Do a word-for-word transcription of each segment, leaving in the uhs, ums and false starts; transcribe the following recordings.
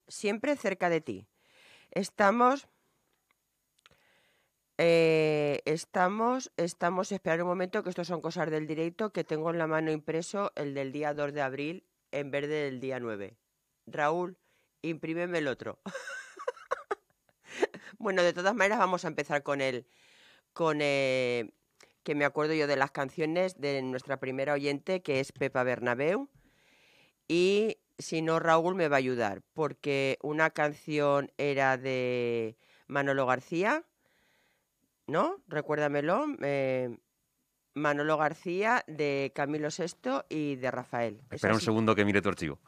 siempre cerca de ti. Estamos, eh, estamos, estamos, esperar un momento, que estos son cosas del directo, que tengo en la mano impreso el del día dos de abril en vez del día nueve. Raúl, imprímeme el otro. Bueno, de todas maneras vamos a empezar con el, con eh, que me acuerdo yo de las canciones de nuestra primera oyente, que es Pepa Bernabeu, y si no, Raúl me va a ayudar, porque una canción era de Manolo García, ¿no? Recuérdamelo, eh, Manolo García, de Camilo Sesto y de Rafael. Espera un segundo que mire tu archivo.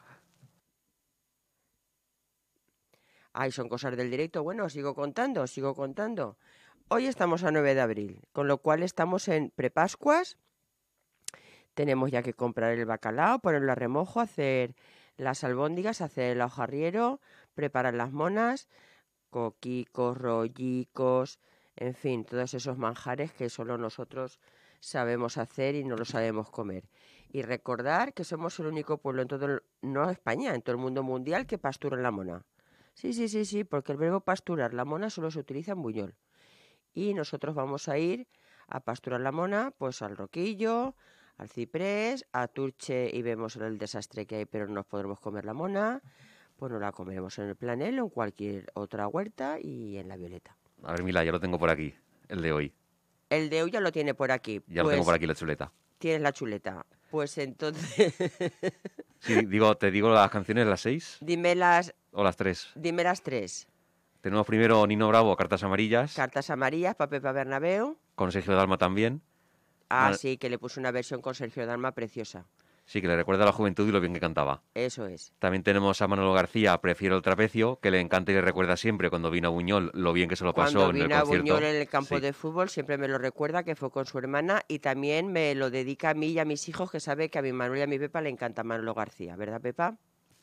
Ay, son cosas del directo. Bueno, sigo contando, sigo contando. Hoy estamos a nueve de abril, con lo cual estamos en prepascuas. Tenemos ya que comprar el bacalao, ponerlo a remojo, hacer las albóndigas, hacer el hojarriero, preparar las monas, coquicos, rollicos, en fin, todos esos manjares que solo nosotros sabemos hacer y no lo sabemos comer. Y recordar que somos el único pueblo en todo el, no España, en todo el mundo mundial que pastura la mona. Sí, sí, sí, sí, porque el verbo pasturar la mona solo se utiliza en Buñol. Y nosotros vamos a ir a pasturar la mona, pues al Roquillo, al Ciprés, a Turche, y vemos el desastre que hay, pero no nos podremos comer la mona, pues no la comeremos en el Planel o en cualquier otra huerta y en la Violeta. A ver, Mila, ya lo tengo por aquí, el de hoy. El de hoy ya lo tiene por aquí. Ya pues, lo tengo por aquí, la chuleta. Tienes la chuleta. Pues entonces... Sí, digo, te digo las canciones, las seis. Dime las... O las tres. Dime las tres. Tenemos primero Nino Bravo, Cartas Amarillas. Cartas Amarillas, para Pepa Bernabeu. Con Sergio Dalma también. Ah, Mal... sí, que le puso una versión con Sergio Dalma preciosa. Sí, que le recuerda a la juventud y lo bien que cantaba. Eso es. También tenemos a Manolo García, Prefiero el trapecio, que le encanta y le recuerda siempre cuando vino a Buñol lo bien que se lo pasó Cuando en el vino a concierto. Buñol en el campo Sí. de fútbol siempre me lo recuerda, que fue con su hermana, y también me lo dedica a mí y a mis hijos, que sabe que a mi Manuel y a mi Pepa le encanta Manolo García, ¿verdad, Pepa?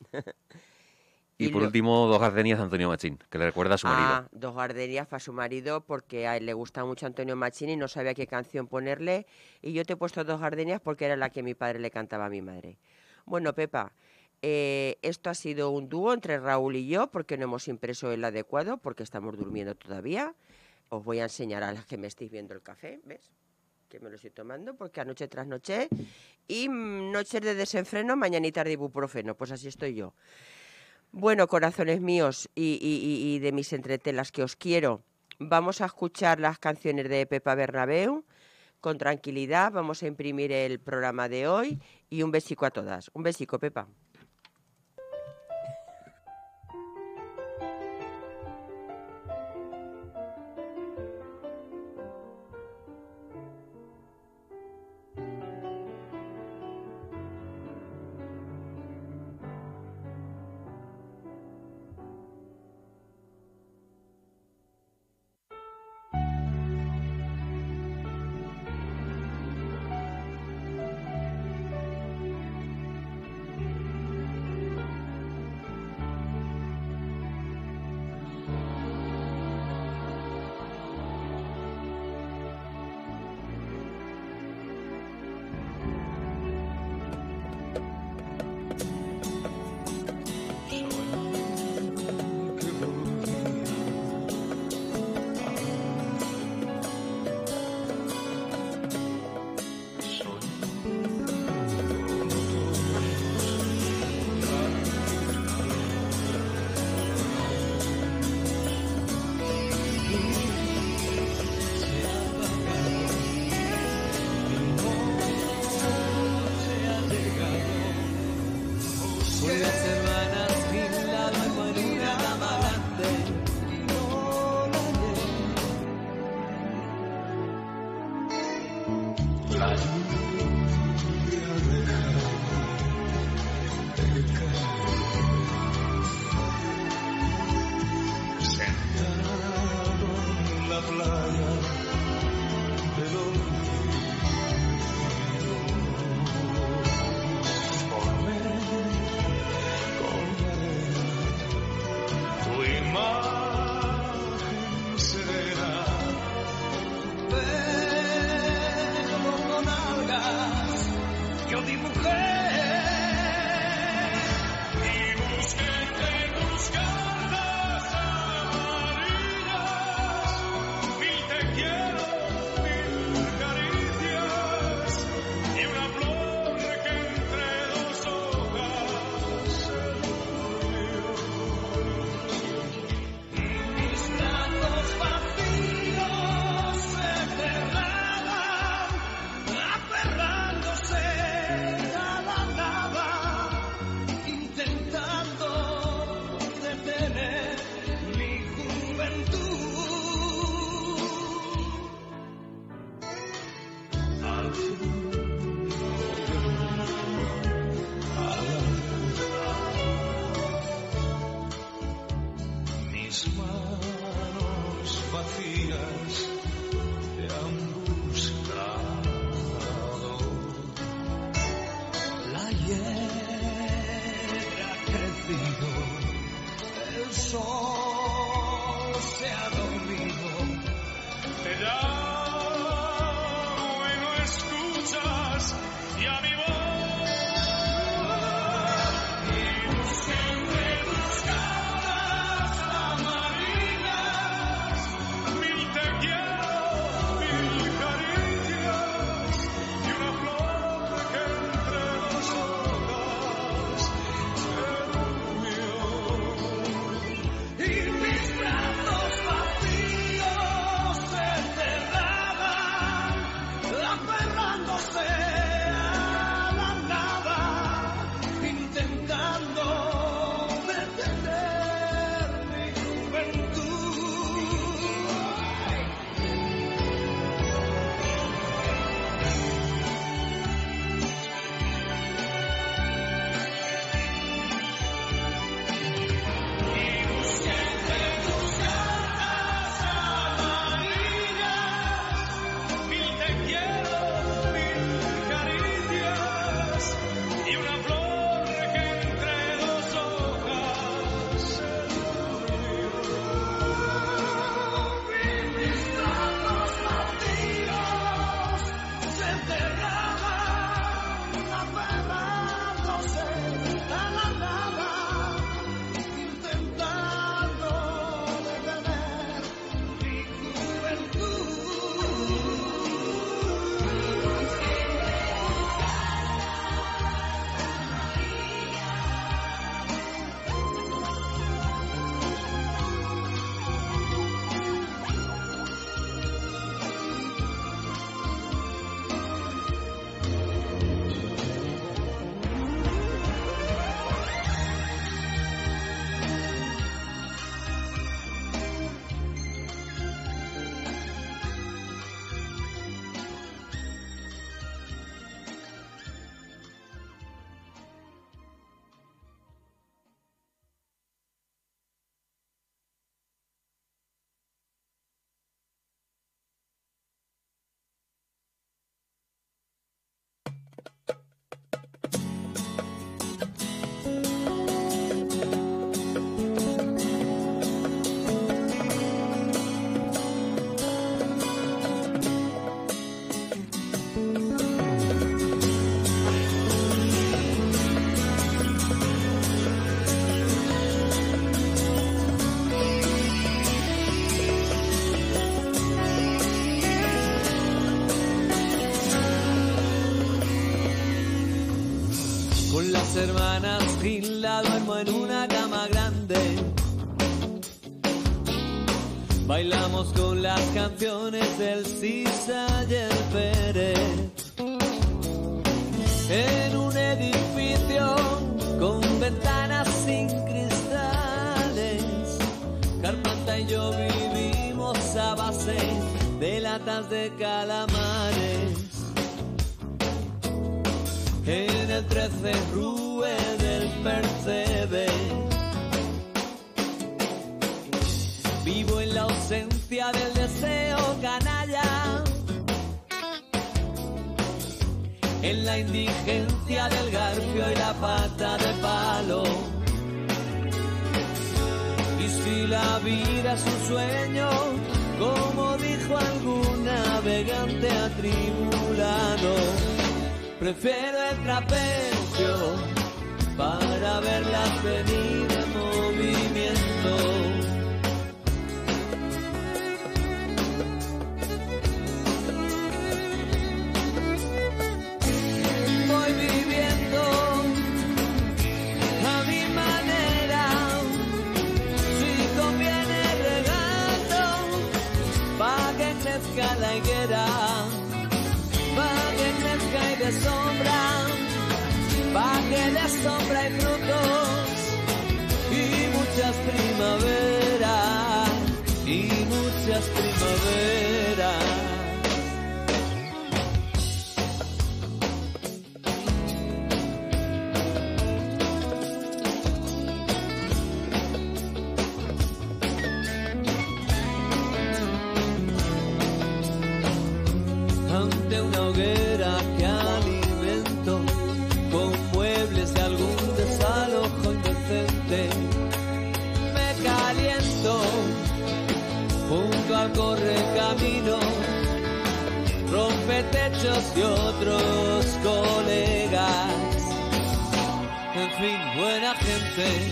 Y, y por lo... último, Dos gardenias de Antonio Machín, que le recuerda a su marido. Ah, Dos gardenias para su marido, porque a él le gusta mucho Antonio Machín y no sabía qué canción ponerle. Y yo te he puesto Dos gardenias porque era la que mi padre le cantaba a mi madre. Bueno, Pepa, eh, esto ha sido un dúo entre Raúl y yo, porque no hemos impreso el adecuado, porque estamos durmiendo todavía. Os voy a enseñar a las que me estéis viendo el café, ¿ves? Que me lo estoy tomando, porque anoche tras noche, y mmm, noches de desenfreno, mañanitas de ibuprofeno, pues así estoy yo. Bueno, corazones míos y, y, y de mis entretelas que os quiero, vamos a escuchar las canciones de Pepa Bernabeu con tranquilidad, vamos a imprimir el programa de hoy y un besico a todas. Un besico, Pepa. Yo dibujé y busqué, te busqué. estrellas te han buscado. La hierba ha crecido, el sol se ha dormido, te llamo y no escuchas, y a mi voz. Hermanas Gil la duermo en una cama grande. Bailamos con las canciones del Sisa y el Pérez. En un edificio con ventanas sin cristales, Carpanta y yo vivimos a base de latas de calamares. En el trece Rue del Percebe vivo en la ausencia del deseo canalla, en la indigencia del garfio y la pata de palo. Y si la vida es un sueño, como dijo algún navegante atribulado, prefiero el trapecio para verlas venir en movimiento. Voy viviendo a mi manera, si conviene regalo, pa' que crezca la higuera, pa' que crezca y de sombra, pa' que de sombra y frutos, y muchas primaveras, y muchas primaveras. una hoguera que alimento con muebles y algún desalojo indecente. Me caliento junto al correcamino, rompe techos y otros colegas. En fin, buena gente.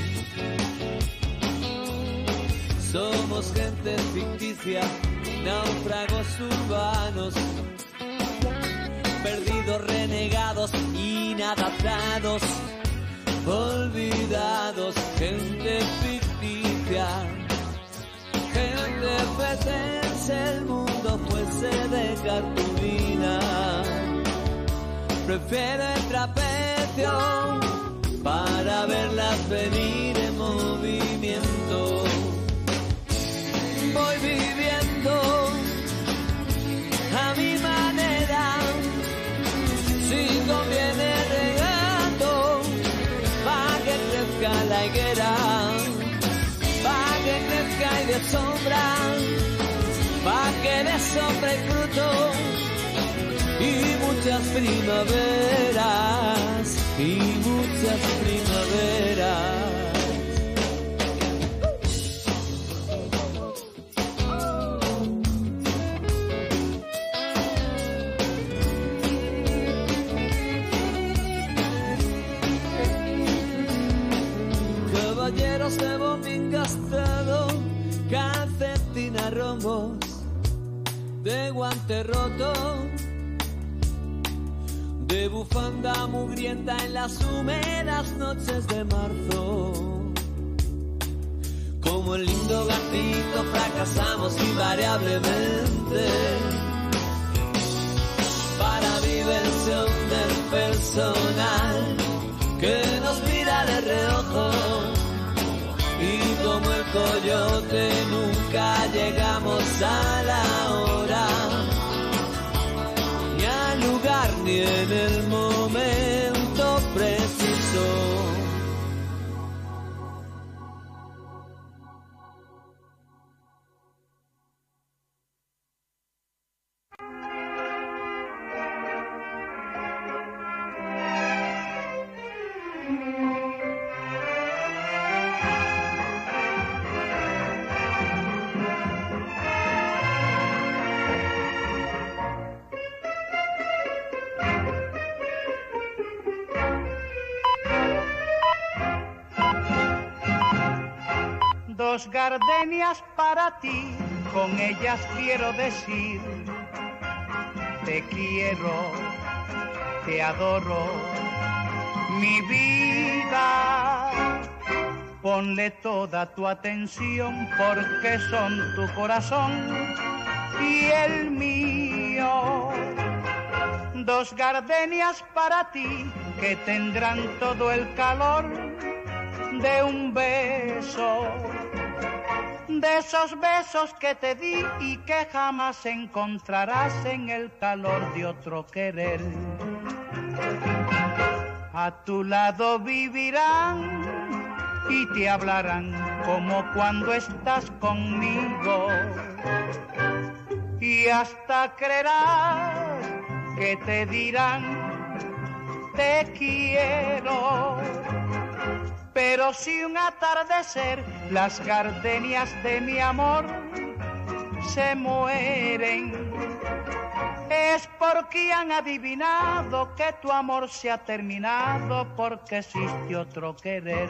Somos gente ficticia, náufragos urbanos, perdidos, renegados, inadaptados, olvidados, gente ficticia, gente petense, el mundo fuese de cartulina. Prefiero el trapecio para verlas venir en movimiento. Voy viviendo a mi manera, si conviene regando, pa' que crezca la higuera, pa' que crezca y de sombra, pa' que de sombra y fruto, y muchas primaveras, y muchas primaveras. Caballeros de bombín gastado, calcetín a rombos, de guante roto, de bufanda mugrienta en las húmedas noches de marzo. Como el lindo gatito fracasamos invariablemente para diversión del personal que nos mira de reojo. Y como el coyote nunca llegamos a la hora, ni al lugar ni en el momento preciso. Dos gardenias para ti, con ellas quiero decir: te quiero, te adoro, mi vida. Ponle toda tu atención porque son tu corazón y el mío. Dos gardenias para ti que tendrán todo el calor de un beso, de esos besos que te di y que jamás encontrarás en el calor de otro querer. A tu lado vivirán y te hablarán como cuando estás conmigo, y hasta creerás que te dirán te quiero. Pero si un atardecer las gardenias de mi amor se mueren, es porque han adivinado que tu amor se ha terminado porque existe otro querer.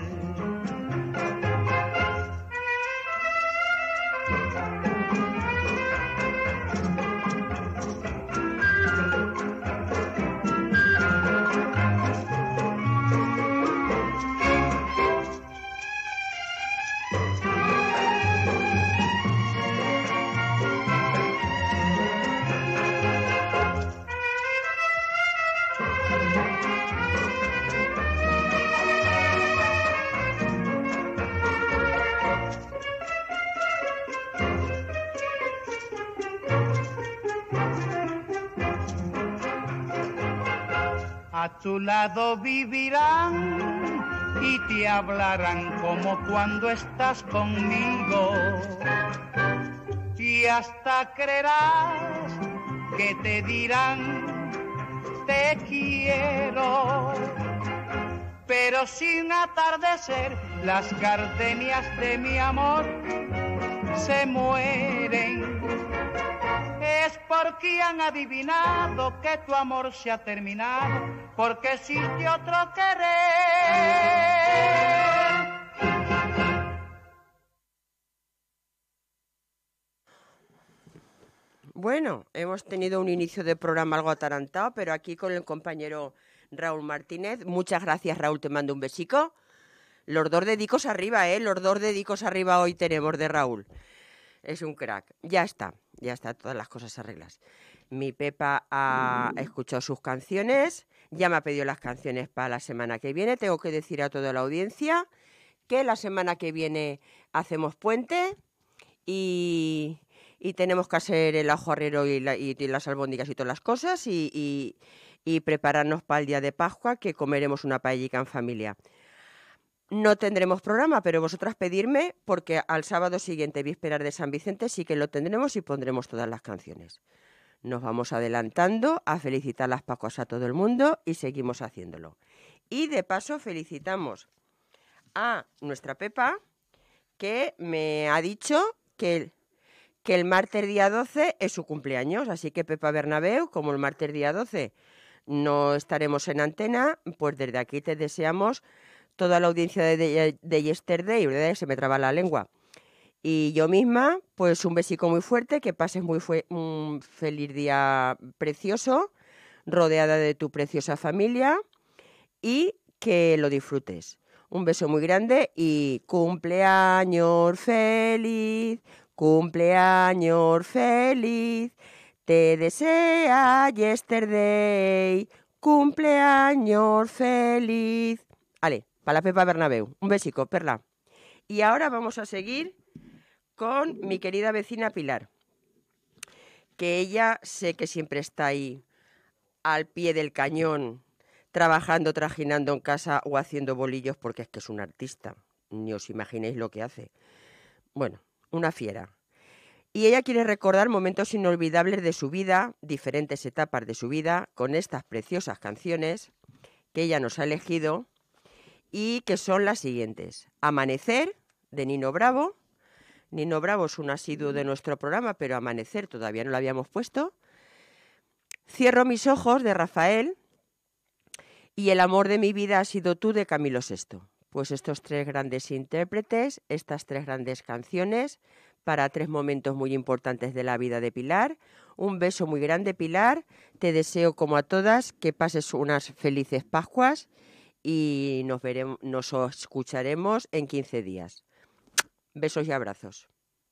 A tu lado vivirán y te hablarán como cuando estás conmigo, y hasta creerás que te dirán te quiero. Pero sin atardecer, las gardenias de mi amor se mueren. Es porque han adivinado que tu amor se ha terminado, porque existe otro querer. Bueno, hemos tenido un inicio de programa algo atarantado, pero aquí con el compañero Raúl Martínez. Muchas gracias, Raúl, te mando un besico. Los dos dedicos arriba, ¿eh? Los dos dedicos arriba hoy tenemos de Raúl. Es un crack. Ya está, ya está, todas las cosas arregladas. Mi Pepa ha escuchado sus canciones, ya me ha pedido las canciones para la semana que viene. Tengo que decir a toda la audiencia que la semana que viene hacemos puente y... y tenemos que hacer el ajo arrero y, la, y, y las albóndigas y todas las cosas y, y, y prepararnos para el día de Pascua, que comeremos una paellica en familia. No tendremos programa, pero vosotras pedirme, porque al sábado siguiente, vísperas de San Vicente, sí que lo tendremos y pondremos todas las canciones. Nos vamos adelantando a felicitar las Pascuas a todo el mundo y seguimos haciéndolo. Y de paso felicitamos a nuestra Pepa, que me ha dicho que... El, que el martes día doce es su cumpleaños, así que Pepa Bernabeu, como el martes día doce no estaremos en antena, pues desde aquí te deseamos toda la audiencia de, de, de Yesterday, ¿verdad? Se me traba la lengua. Y yo misma, pues un besico muy fuerte, que pases muy fue, un feliz día precioso, rodeada de tu preciosa familia y que lo disfrutes. Un beso muy grande y cumpleaños feliz. Cumpleaños feliz, te desea Yesterday, cumpleaños feliz. Vale, para la Pepa Bernabeu, un besico, Perla. Y ahora vamos a seguir con mi querida vecina Pilar, que ella sé que siempre está ahí al pie del cañón, trabajando, trajinando en casa o haciendo bolillos, porque es que es una artista, ni os imaginéis lo que hace. Bueno, una fiera. Y ella quiere recordar momentos inolvidables de su vida, diferentes etapas de su vida, con estas preciosas canciones que ella nos ha elegido y que son las siguientes. Amanecer, de Nino Bravo. Nino Bravo es un asiduo de nuestro programa, pero Amanecer todavía no lo habíamos puesto. Cierro mis ojos, de Rafael. Y El amor de mi vida ha sido tú, de Camilo Sesto. Pues estos tres grandes intérpretes, estas tres grandes canciones para tres momentos muy importantes de la vida de Pilar. Un beso muy grande, Pilar. Te deseo, como a todas, que pases unas felices Pascuas y nos veremos, nos escucharemos en quince días. Besos y abrazos.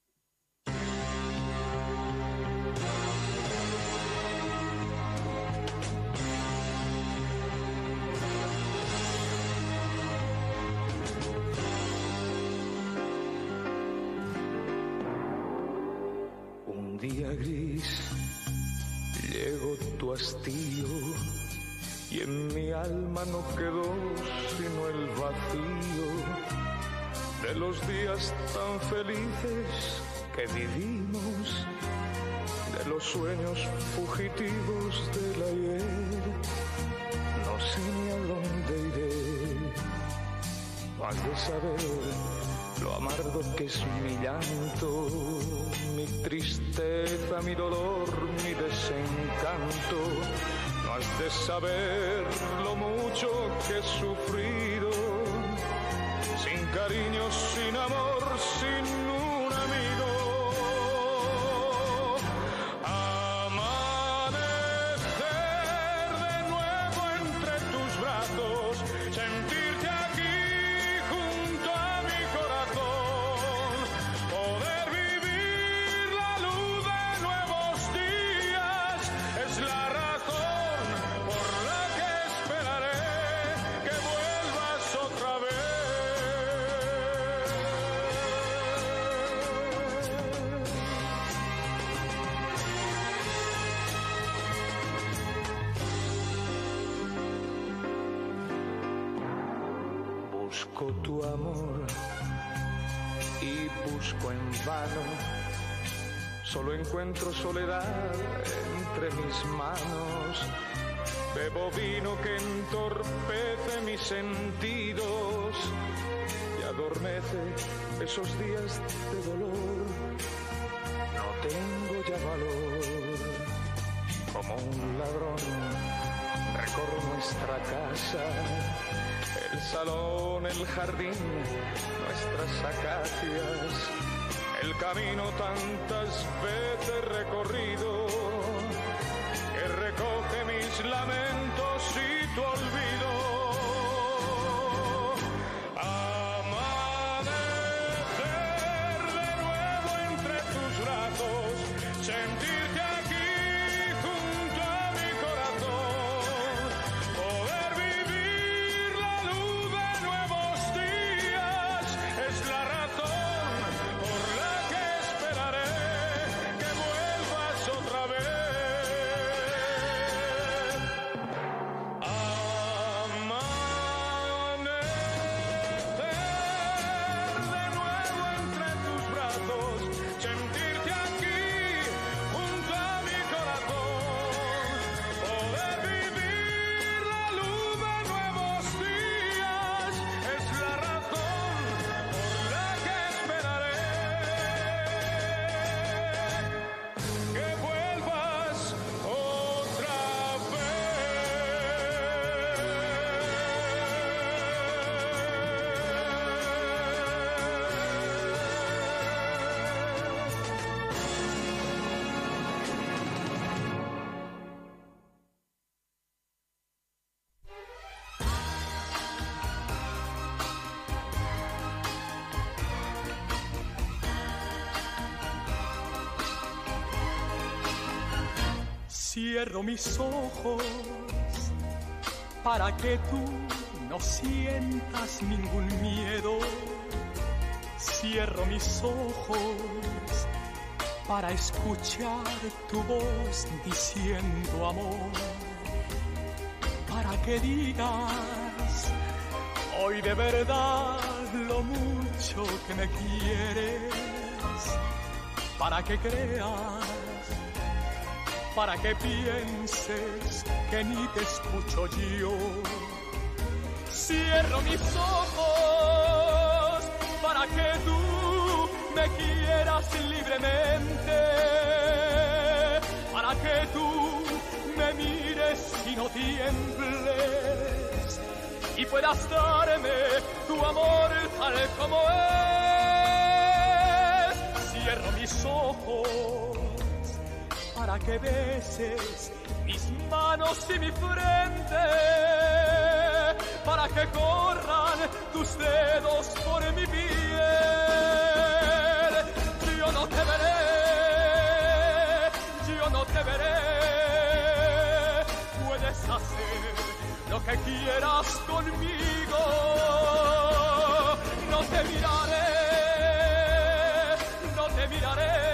Un día gris llegó tu hastío y en mi alma no quedó sino el vacío de los días tan felices que vivimos, de los sueños fugitivos del ayer. No sé ni a dónde iré, no has de saber lo amargo que es mi llanto, mi tristeza, mi dolor, mi desencanto. No has de saber lo mucho que he sufrido, sin cariño, sin amor, sin un amigo. Amanecer de nuevo entre tus brazos, sentirte aquí junto a mi corazón, poder vivir la luz de nuevos días, es la razón por la que esperaré que vuelvas otra vez. Busco tu amor y busco en vano, solo encuentro soledad entre mis manos. Bebo vino que entorpece mis sentidos y adormece esos días de dolor. No tengo ya valor. Como un ladrón recorro nuestra casa, el salón, el jardín, nuestras acacias, el camino tantas veces recorrido que recoge mis lamentos y tu olvido. Amanecer de nuevo entre tus brazos, sentirte aquí junto a mi corazón, poder vivir la luz de nuevos días, es la razón por la que esperaré que vuelvas otra vez. Cierro mis ojos para que tú no sientas ningún miedo. Cierro mis ojos para escuchar tu voz diciendo amor, para que digas hoy de verdad lo mucho que me quieres, para que creas, para que pienses que ni te escucho yo. Cierro mis ojos para que tú me quieras libremente, para que tú me mires y no tiembles y puedas darme tu amor tal como es. Cierro mis ojos para que beses mis manos y mi frente, para que corran tus dedos por mi piel. Yo no te veré, yo no te veré, puedes hacer lo que quieras conmigo. No te miraré, no te miraré,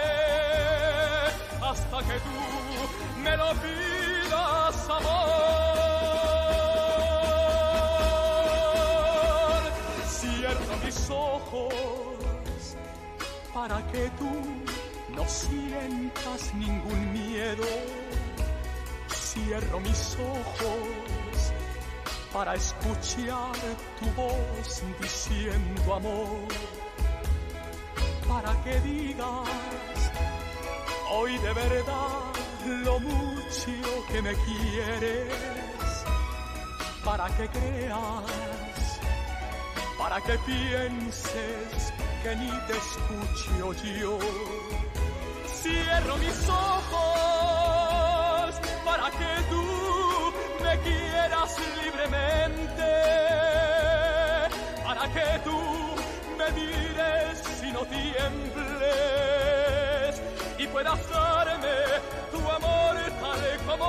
hasta que tú me lo pidas, amor. Cierro mis ojos para que tú no sientas ningún miedo. Cierro mis ojos para escuchar tu voz diciendo amor, para que digas hoy de verdad lo mucho que me quieres, para que creas, para que pienses que ni te escucho yo. Cierro mis ojos para que tú me quieras libremente, para que tú me mires y no tiembles y puedas darme tu amor tal como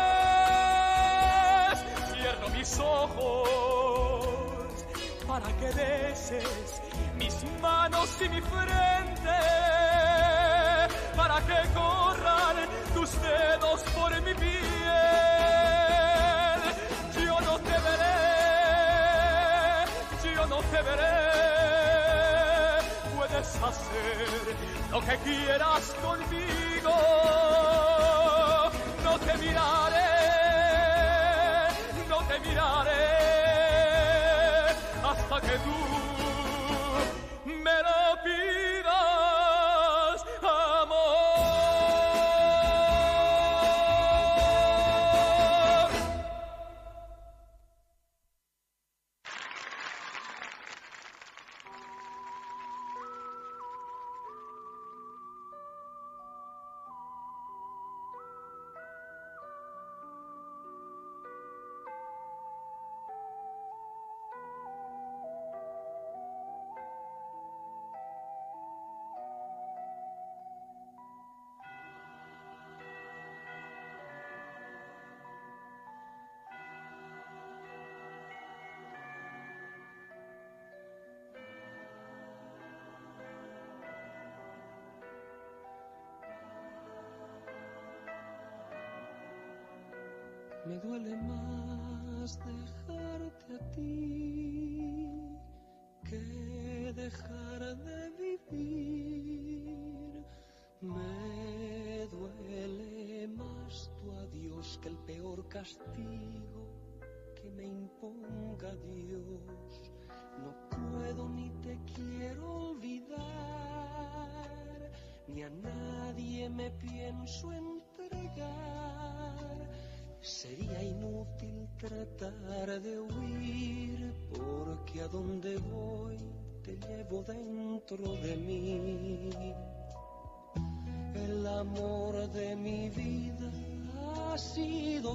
es. Cierro mis ojos para que beses mis manos y mi frente, para que corran tus dedos por mi piel. Yo no te veré, yo no te veré, puedes hacer lo que quieras conmigo. No te miraré, esperaré hasta que tú me lo pidas, amor. Me duele más dejarte a ti que dejar de vivir. Me duele más tu adiós que el peor castigo que me imponga Dios. No puedo ni te quiero olvidar, ni a nadie me pienso entregar. Sería inútil tratar de huir, porque a donde voy te llevo dentro de mí. El amor de mi vida has sido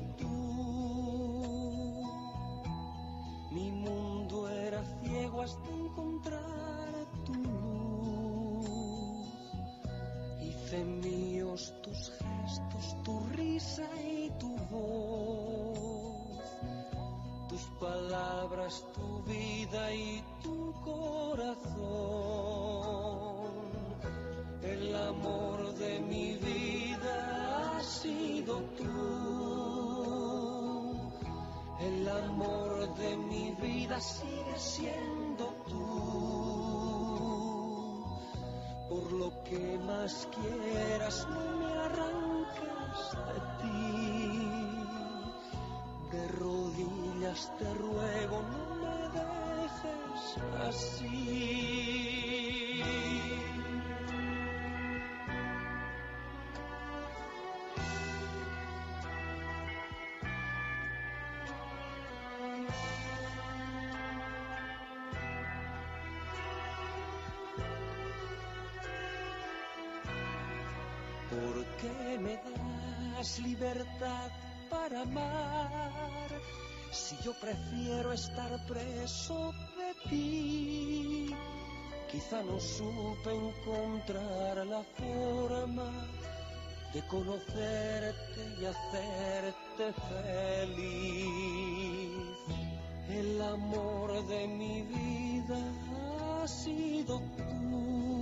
tú. Mi mundo era ciego hasta encontrar tu luz. Hice míos tus gestos, tu risa y tu voz, tus palabras, tu vida y tu corazón. El amor de mi vida has sido tú. El amor de mi vida sigue siendo tú. Por lo que más quieras, no me arrancas de ti. De rodillas te ruego, no me dejes así. ¿Por qué me das libertad para amar si yo prefiero estar preso de ti? Quizá no supe encontrar la forma de conocerte y hacerte feliz. El amor de mi vida ha sido tú.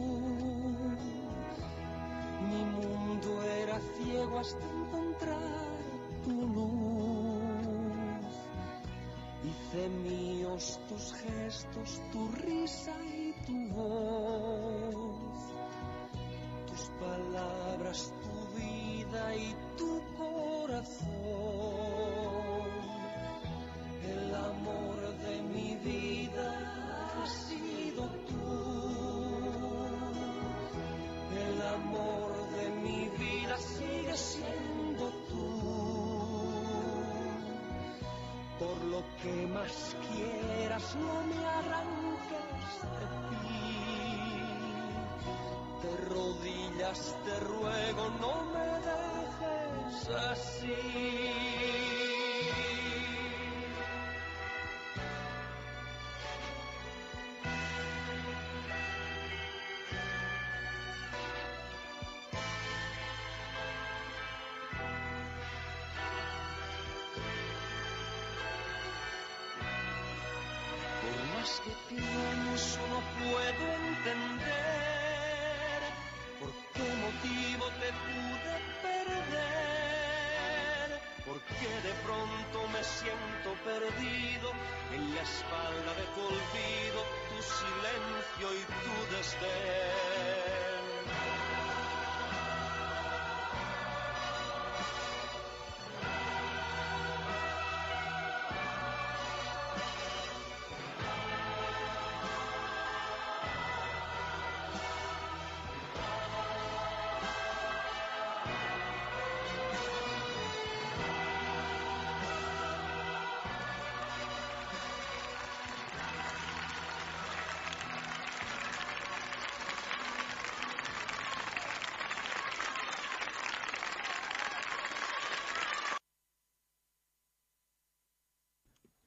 Mi mundo era ciego hasta encontrar tu luz. Hice míos tus gestos, tu risa y tu voz, tus palabras, tu vida y tu corazón. El amor de mi vida ha sido tú. El amor de mi vida sigue siendo tú. Por lo que más quieras, no me arranques de ti. De rodillas te ruego, no me dejes así. Que pienso no puedo entender por qué motivo te pude perder, por qué de pronto me siento perdido en la espalda de tu olvido, tu silencio y tu desdén.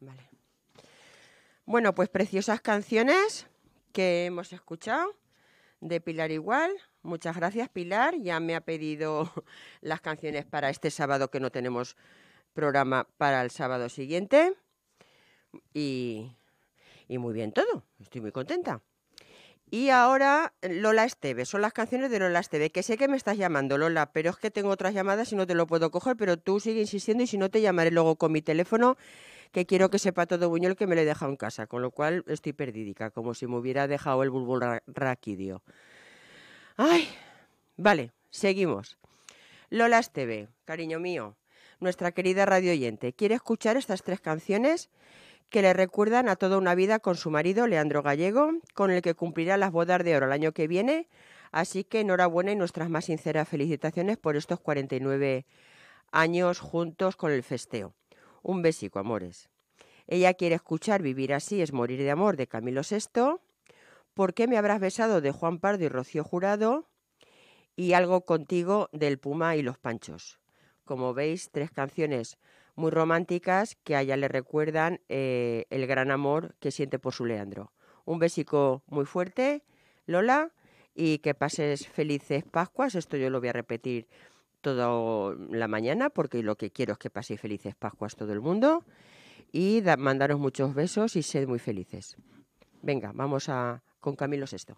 Vale. Bueno, pues preciosas canciones que hemos escuchado de Pilar Igual. Muchas gracias, Pilar. Ya me ha pedido las canciones para este sábado, que no tenemos programa para el sábado siguiente. Y, y muy bien todo. Estoy muy contenta. Y ahora Lola Esteve. Son las canciones de Lola Esteve. Que sé que me estás llamando, Lola, pero es que tengo otras llamadas y no te lo puedo coger. Pero tú sigue insistiendo y si no te llamaré luego con mi teléfono, que quiero que sepa todo Buñol que me lo he dejado en casa. Con lo cual estoy perdidica, como si me hubiera dejado el bulbul ra- raquídeo. Ay, vale, seguimos. Lola Esteve, cariño mío, nuestra querida radio oyente, quiere escuchar estas tres canciones que le recuerdan a toda una vida con su marido, Leandro Gallego, con el que cumplirá las bodas de oro el año que viene. Así que enhorabuena y nuestras más sinceras felicitaciones por estos cuarenta y nueve años juntos con el festeo. Un besico, amores. Ella quiere escuchar Vivir así es morir de amor, de Camilo Sesto. ¿Por qué me habrás besado, de Juan Pardo y Rocío Jurado? Y Algo contigo, del Puma y los Panchos. Como veis, tres canciones muy románticas que a ella le recuerdan eh, el gran amor que siente por su Leandro. Un besico muy fuerte, Lola, y que pases felices Pascuas. Esto yo lo voy a repetir toda la mañana porque lo que quiero es que paséis felices Pascuas todo el mundo. Y da, mandaros muchos besos y sed muy felices. Venga, vamos a con Camilo Sesto.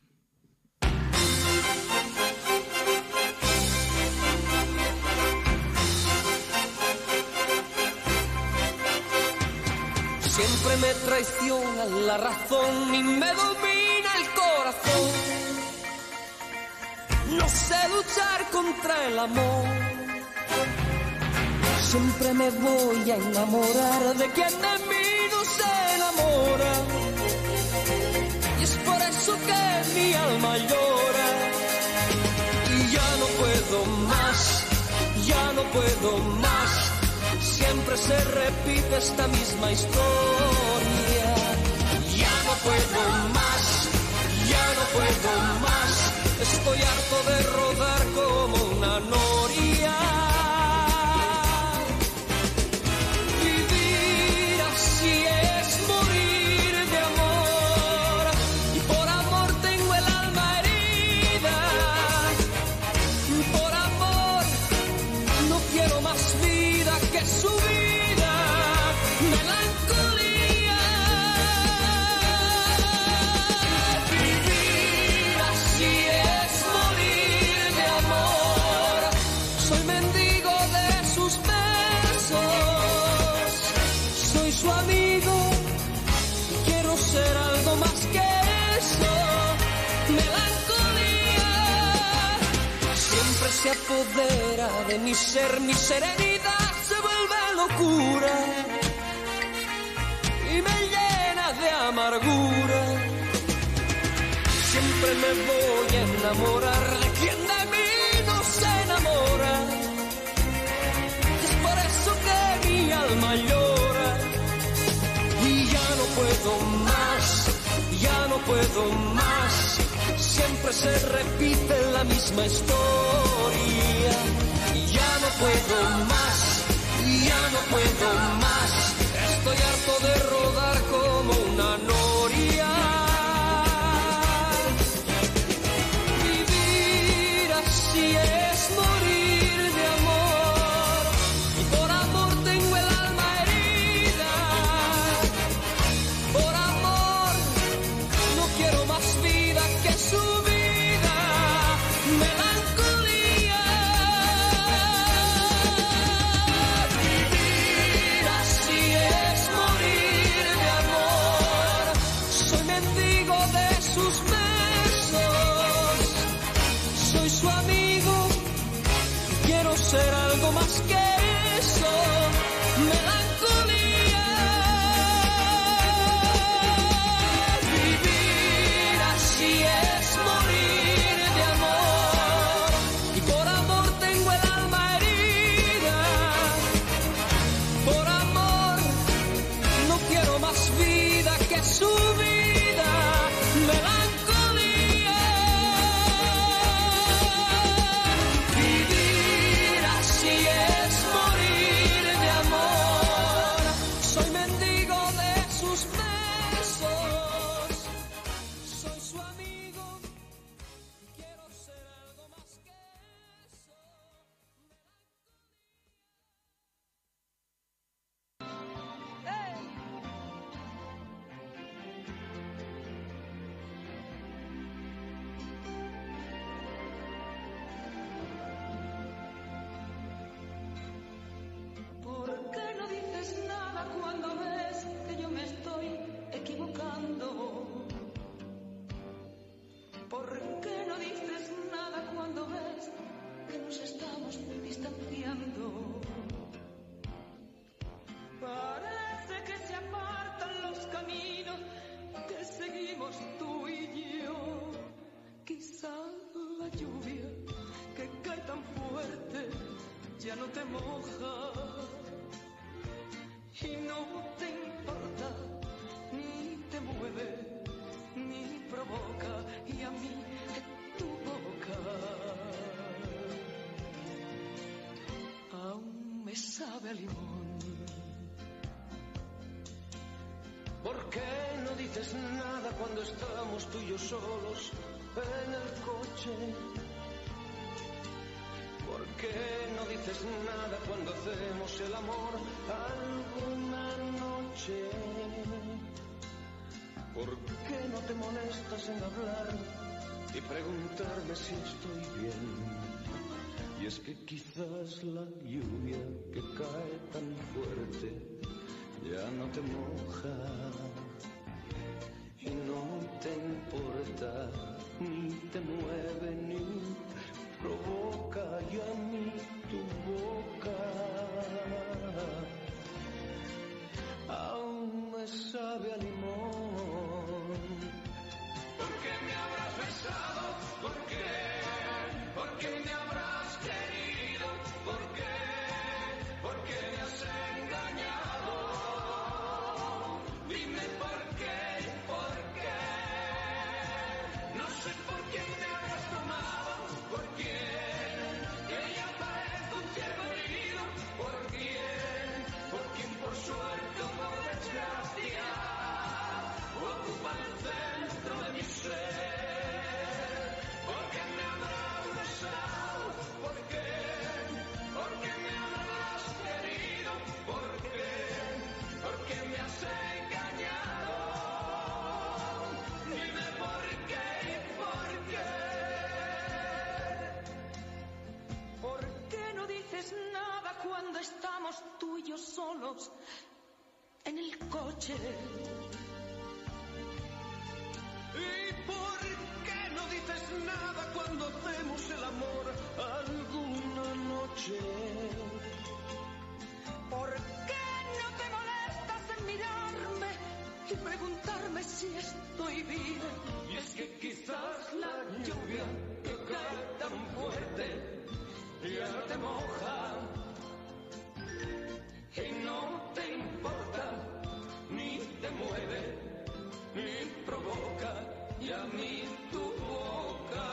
Siempre me traiciona la razón y me domina el corazón. No sé luchar contra el amor. Siempre me voy a enamorar de quien de mí no se enamora. Y es por eso que mi alma llora. Y ya no puedo más, ya no puedo más. Siempre se repite esta misma historia. Ya no puedo más, ya no puedo más. Estoy harto de rodar como una noria. Vivir así es morir de amor. Y por amor tengo el alma herida. Por amor no quiero más vida que su vida, melancolía. Vivir así es morir de amor. Soy mendigo de sus besos, soy su amigo y quiero ser algo más que eso, melancolía. Siempre se apodera de mi ser, mi serenidad se vuelve locura y me llena de amargura. Siempre me voy a enamorar de quien de mí no se enamora. Y es por eso que mi alma llora. Y ya no puedo más, ya no puedo más. Siempre se repite la misma historia. Ya no puedo más, ya no puedo más. Estoy harto de rodar como una noria. Vivir así es morir de amor. Y por amor tengo el alma herida. Por amor no quiero más vida que su vida, melancolía. Vivir así es morir de amor. Soy mendigo de sus besos, soy su amigo y quiero ser algo más que eso, melancolía. Vivir así es morir de amor. Y por amor tengo el alma herida. Por amor no quiero más vida que su vida, melancolía. Vivir así es ya no te moja y no te importa, ni te mueve, ni provoca, y a mí tu boca aún me sabe a limón. ¿Por qué no dices nada cuando estamos tú y yo solos en el coche? ¿Por qué no dices nada cuando hacemos el amor alguna noche? ¿Por qué no te molestas en hablar y preguntarme si estoy bien? Y es que quizás la lluvia que cae tan fuerte ya no te moja y no te importa, ni te mueve, ni provoca, y a mí tu boca aún me sabe a limón. ¿Por qué me habrás besado? ¿Por qué? ¿Por qué me habrás querido? ¿Por qué? ¿Por qué me has engañado? Dime por qué, por qué. No sé por qué me habrás tomado, por quién, que ya parezco un ciervo herido, por quién, por quién por suerte o por desgracia ocupa el centro de mi ser. ¿Por qué me habrás besado? ¿Por qué? ¿Por qué me habrás querido? ¿Por qué? ¿Por qué me has engañado? Dime por qué, por qué. ¿Por qué no dices nada cuando estamos tú y yo solos en el coche? ¿Y por qué no dices nada cuando hacemos el amor alguna noche? ¿Por qué no te molestas en mirarme y preguntarme si estoy bien? Y es que quizás la lluvia que cae tan fuerte ya no te moja y no te importa, ni te mueve, ni provoca, y a mí tu boca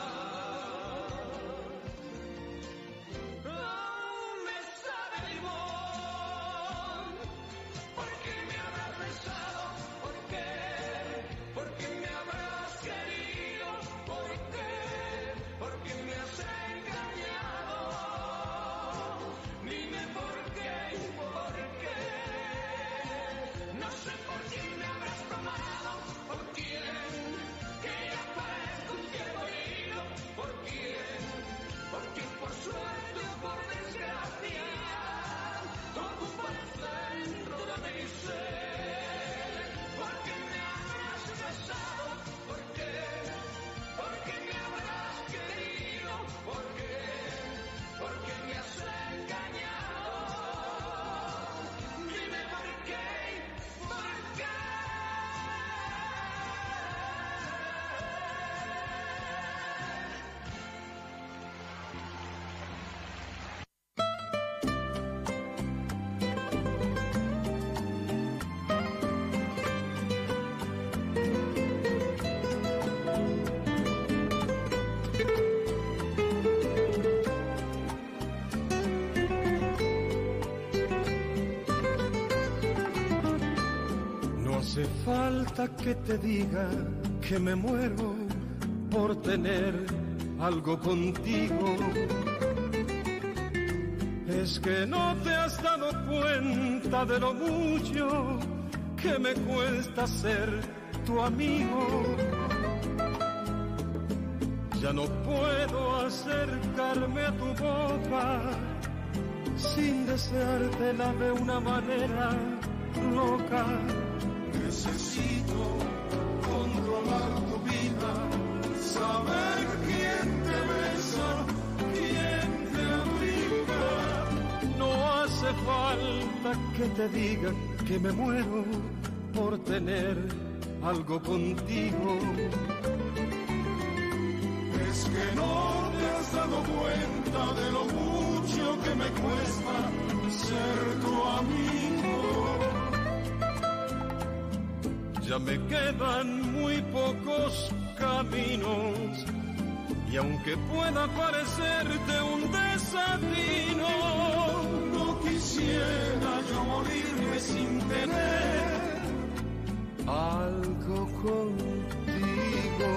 aún me sabe a limón. ¿Por qué me habrás besado? ¿Por qué? ¿Por qué me habrás querido? ¿Por qué? ¿Por qué me has engañado? Dime por qué, por qué. No sé por quién me habrás tomado, por quién, que ya parezco un ciervo herido, por quién, por quién por suerte o por desgracia ocupa el centro de mi ser. ¿Por qué me habrás besado? ¿Por qué? ¿Por qué me habrás querido? ¿Por qué? ¿Por qué me has engañado? Dime por qué, por qué. No hace falta que te diga que me muero por tener algo contigo. Es que no te has dado cuenta de lo mucho que me cuesta ser tu amigo. Ya no puedo acercarme a tu boca sin deseártela de una manera loca. Necesito controlar tu vida, saber quién te besa, quién te abriga. No hace falta que te diga que me muero por tener algo contigo. Es que no te has dado cuenta de lo mucho mucho que me cuesta ser tu amigo. Ya me quedan muy pocos caminos y aunque pueda parecerte un desatino, no quisiera yo morirme sin tener algo contigo.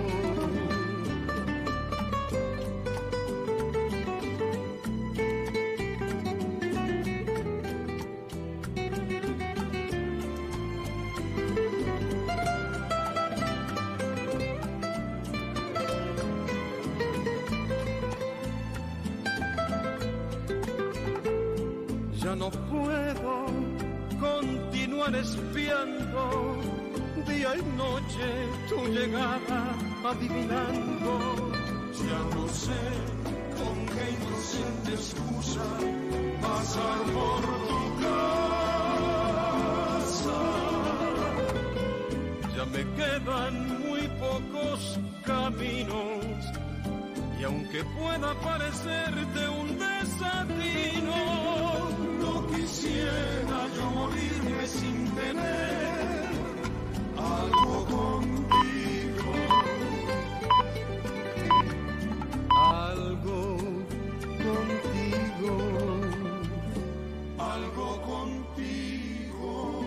Ya no puedo continuar espiando día y noche tu llegada adivinando. Ya no sé con qué inocente excusa pasar por tu casa. Ya me quedan muy pocos caminos y aunque pueda parecerte un desatino, no quisiera yo morirme sin tener algo contigo, algo contigo, algo contigo.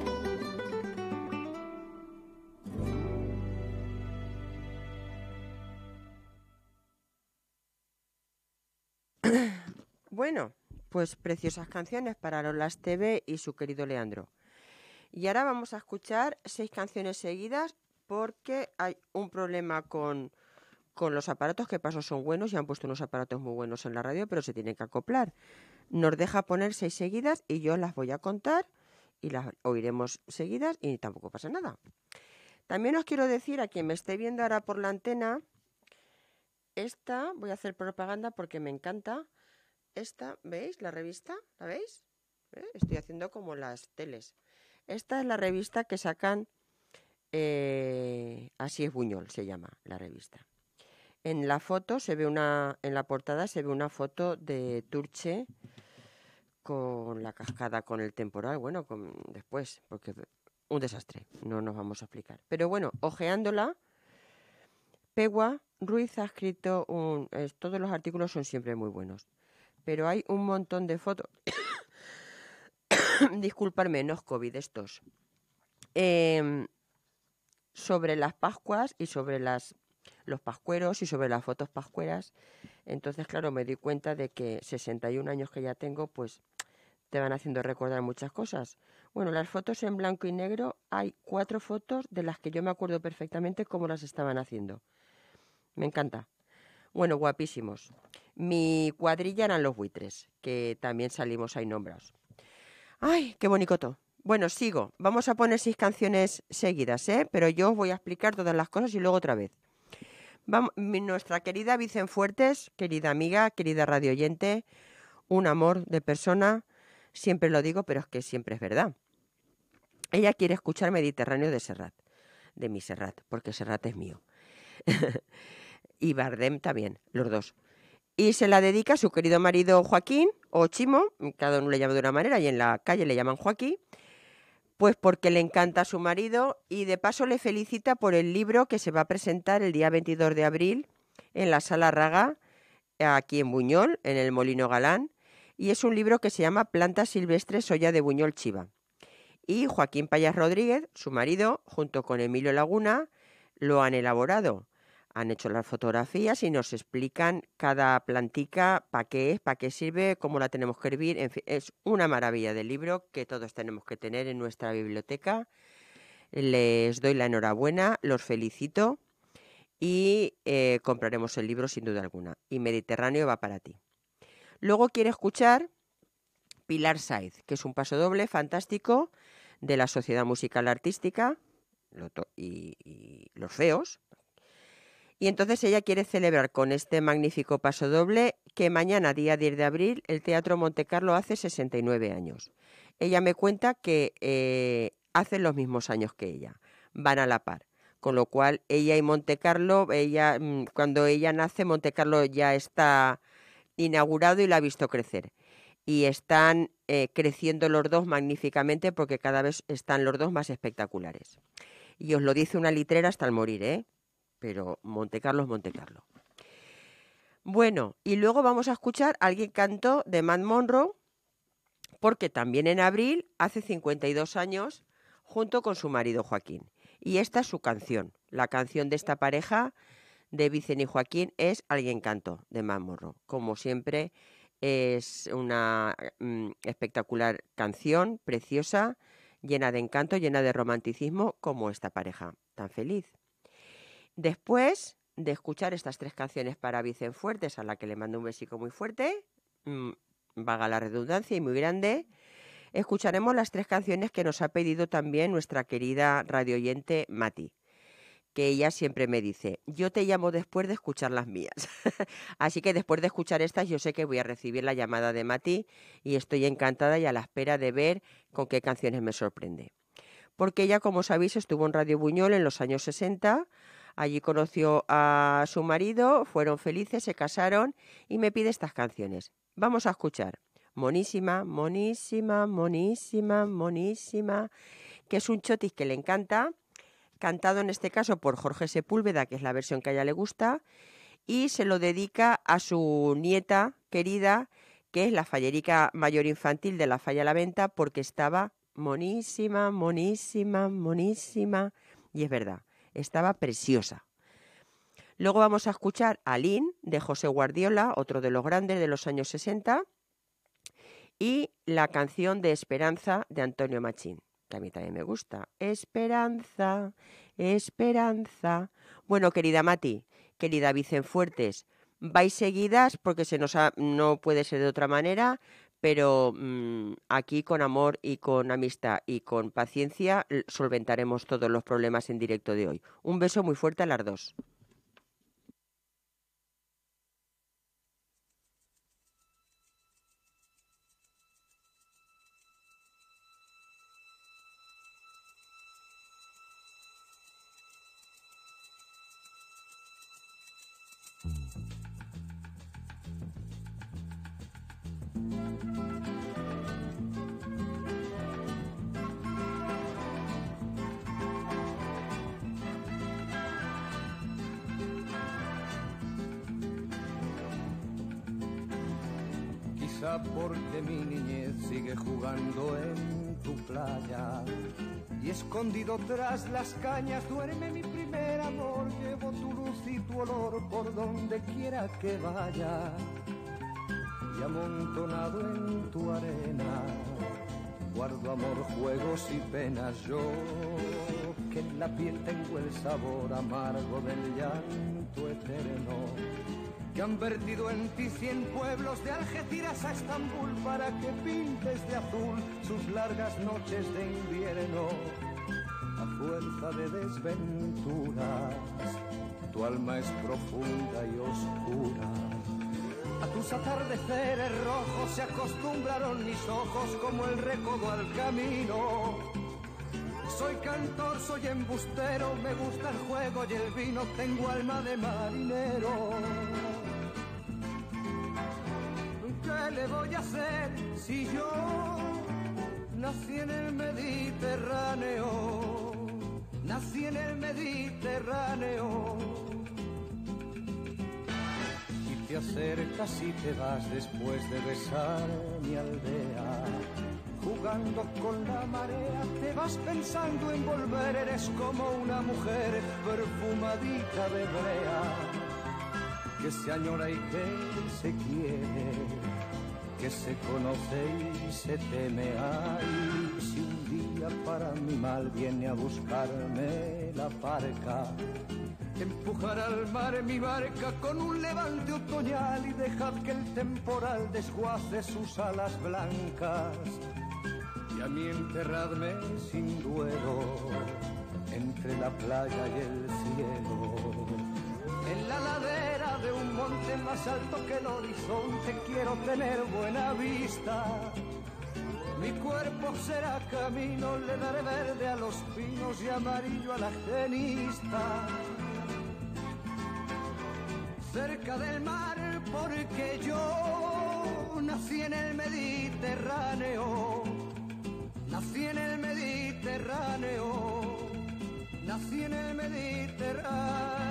Bueno, pues preciosas canciones para Lolas T V y su querido Leandro. Y ahora vamos a escuchar seis canciones seguidas porque hay un problema con, con los aparatos, que paso son buenos y han puesto unos aparatos muy buenos en la radio, pero se tienen que acoplar. Nos deja poner seis seguidas y yo las voy a contar y las oiremos seguidas y tampoco pasa nada. También os quiero decir a quien me esté viendo ahora por la antena, esta, voy a hacer propaganda porque me encanta. Esta, ¿veis la revista? ¿La veis? ¿Eh? Estoy haciendo como las teles. Esta es la revista que sacan, eh, Así es Buñol, se llama la revista. En la foto se ve una, en la portada se ve una foto de Turche con la cascada, con el temporal, bueno, con, después, porque un desastre, no nos vamos a explicar. Pero bueno, ojeándola, Pegua Ruiz ha escrito un, eh, todos los artículos son siempre muy buenos. Pero hay un montón de fotos. Disculparme, no es COVID estos. Eh, sobre las Pascuas y sobre las, los pascueros y sobre las fotos pascueras. Entonces, claro, me di cuenta de que sesenta y un años que ya tengo, pues te van haciendo recordar muchas cosas. Bueno, las fotos en blanco y negro, hay cuatro fotos de las que yo me acuerdo perfectamente cómo las estaban haciendo. Me encanta. Bueno, guapísimos. Mi cuadrilla eran los buitres, que también salimos ahí nombrados. ¡Ay, qué bonicoto! Bueno, sigo. Vamos a poner seis canciones seguidas, ¿eh? Pero yo os voy a explicar todas las cosas y luego otra vez. Vamos, mi, nuestra querida Vicen Fuertes, querida amiga, querida radio oyente, un amor de persona, siempre lo digo, pero es que siempre es verdad. Ella quiere escuchar Mediterráneo de Serrat, de mi Serrat, porque Serrat es mío. Y Bardem también, los dos. Y se la dedica a su querido marido Joaquín, o Chimo, cada uno le llama de una manera, y en la calle le llaman Joaquín, pues porque le encanta a su marido y de paso le felicita por el libro que se va a presentar el día veintidós de abril en la Sala Raga, aquí en Buñol, en el Molino Galán, y es un libro que se llama Plantas silvestres Soya de Buñol Chiva. Y Joaquín Payas Rodríguez, su marido, junto con Emilio Laguna, lo han elaborado. Han hecho las fotografías y nos explican cada plantica para qué es, para qué sirve, cómo la tenemos que hervir. En fin, es una maravilla de libro que todos tenemos que tener en nuestra biblioteca. Les doy la enhorabuena, los felicito y eh, compraremos el libro sin duda alguna. Y Mediterráneo va para ti. Luego quiere escuchar Pilar Saiz, que es un pasodoble fantástico de la Sociedad Musical Artística y, y Los Feos. Y entonces ella quiere celebrar con este magnífico pasodoble que mañana, día diez de abril, el Teatro Montecarlo hace sesenta y nueve años. Ella me cuenta que eh, hacen los mismos años que ella, van a la par. Con lo cual, ella y Montecarlo, ella, cuando ella nace, Montecarlo ya está inaugurado y la ha visto crecer. Y están eh, creciendo los dos magníficamente porque cada vez están los dos más espectaculares. Y os lo dice una litrera hasta el morir, ¿eh? Pero Montecarlo es Montecarlo. Bueno, y luego vamos a escuchar Alguien cantó de Matt Monro, porque también en abril, hace cincuenta y dos años, junto con su marido Joaquín. Y esta es su canción. La canción de esta pareja, de Vicen y Joaquín, es Alguien cantó de Matt Monro. Como siempre, es una mm, espectacular canción, preciosa, llena de encanto, llena de romanticismo, como esta pareja tan feliz. Después de escuchar estas tres canciones para Vicen Fuertes, a la que le mando un besico muy fuerte, mmm, vaga la redundancia y muy grande, escucharemos las tres canciones que nos ha pedido también nuestra querida radioyente Mati, que ella siempre me dice, yo te llamo después de escuchar las mías. Así que después de escuchar estas, yo sé que voy a recibir la llamada de Mati y estoy encantada y a la espera de ver con qué canciones me sorprende. Porque ella, como sabéis, estuvo en Radio Buñol en los años sesenta, allí conoció a su marido, fueron felices, se casaron y me pide estas canciones. Vamos a escuchar Monísima, monísima, monísima, monísima, que es un chotis que le encanta, cantado en este caso por Jorge Sepúlveda, que es la versión que a ella le gusta, y se lo dedica a su nieta querida, que es la fallerica mayor infantil de la Falla La Venta, porque estaba monísima, monísima, monísima, y es verdad, estaba preciosa. Luego vamos a escuchar Alín, de José Guardiola, otro de los grandes de los años sesenta, y la canción de Esperanza, de Antonio Machín, que a mí también me gusta. Esperanza, esperanza. Bueno, querida Mati, querida Vicen Fuertes, vais seguidas porque se nos ha, no puede ser de otra manera, pero mmm, aquí con amor y con amistad y con paciencia solventaremos todos los problemas en directo de hoy. Un beso muy fuerte a las dos. Quizá porque mi niñez sigue jugando en tu playa y escondido tras las cañas duerme mi primer amor. Llevo tu luz y tu olor por donde quiera que vaya y amontonado en tu arena guardo amor, juegos y penas. Yo que en la piel tengo el sabor amargo del llanto eterno, que han vertido en ti cien pueblos de Algeciras a Estambul para que pintes de azul sus largas noches de invierno. A fuerza de desventuras, tu alma es profunda y oscura. A tus atardeceres rojos se acostumbraron mis ojos como el recodo al camino. Soy cantor, soy embustero, me gusta el juego y el vino, tengo alma de marinero. ¿Qué le voy a hacer si yo nací en el Mediterráneo? Nací en el Mediterráneo. Y te acercas y te vas después de besar mi aldea. Jugando con la marea, te vas pensando en volver. Eres como una mujer perfumadita de brea, que se añora y que se quiere, que se conoce y se teme. Ay, si un día para mi mal viene a buscarme la parca, empujar al mar mi barca con un levante otoñal y dejad que el temporal desguace sus alas blancas. Y a mí enterradme sin duelo entre la playa y el cielo. En la ladera de un monte más alto que el horizonte quiero tener buena vista. Mi cuerpo será camino, le daré verde a los pinos y amarillo a la genista. cerca del mar, porque yo nací en el Mediterráneo, nací en el Mediterráneo, nací en el Mediterráneo.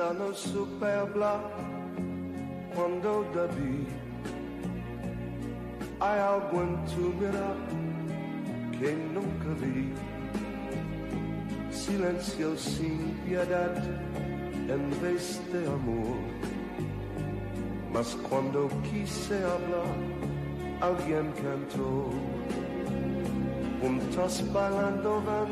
quizá no supe hablar cuando debí. Hay algo en tu mirar que nunca vi. Silencio sin piedad en vez de amor. Mas cuando quise hablar, alguien cantó. Juntos bailando van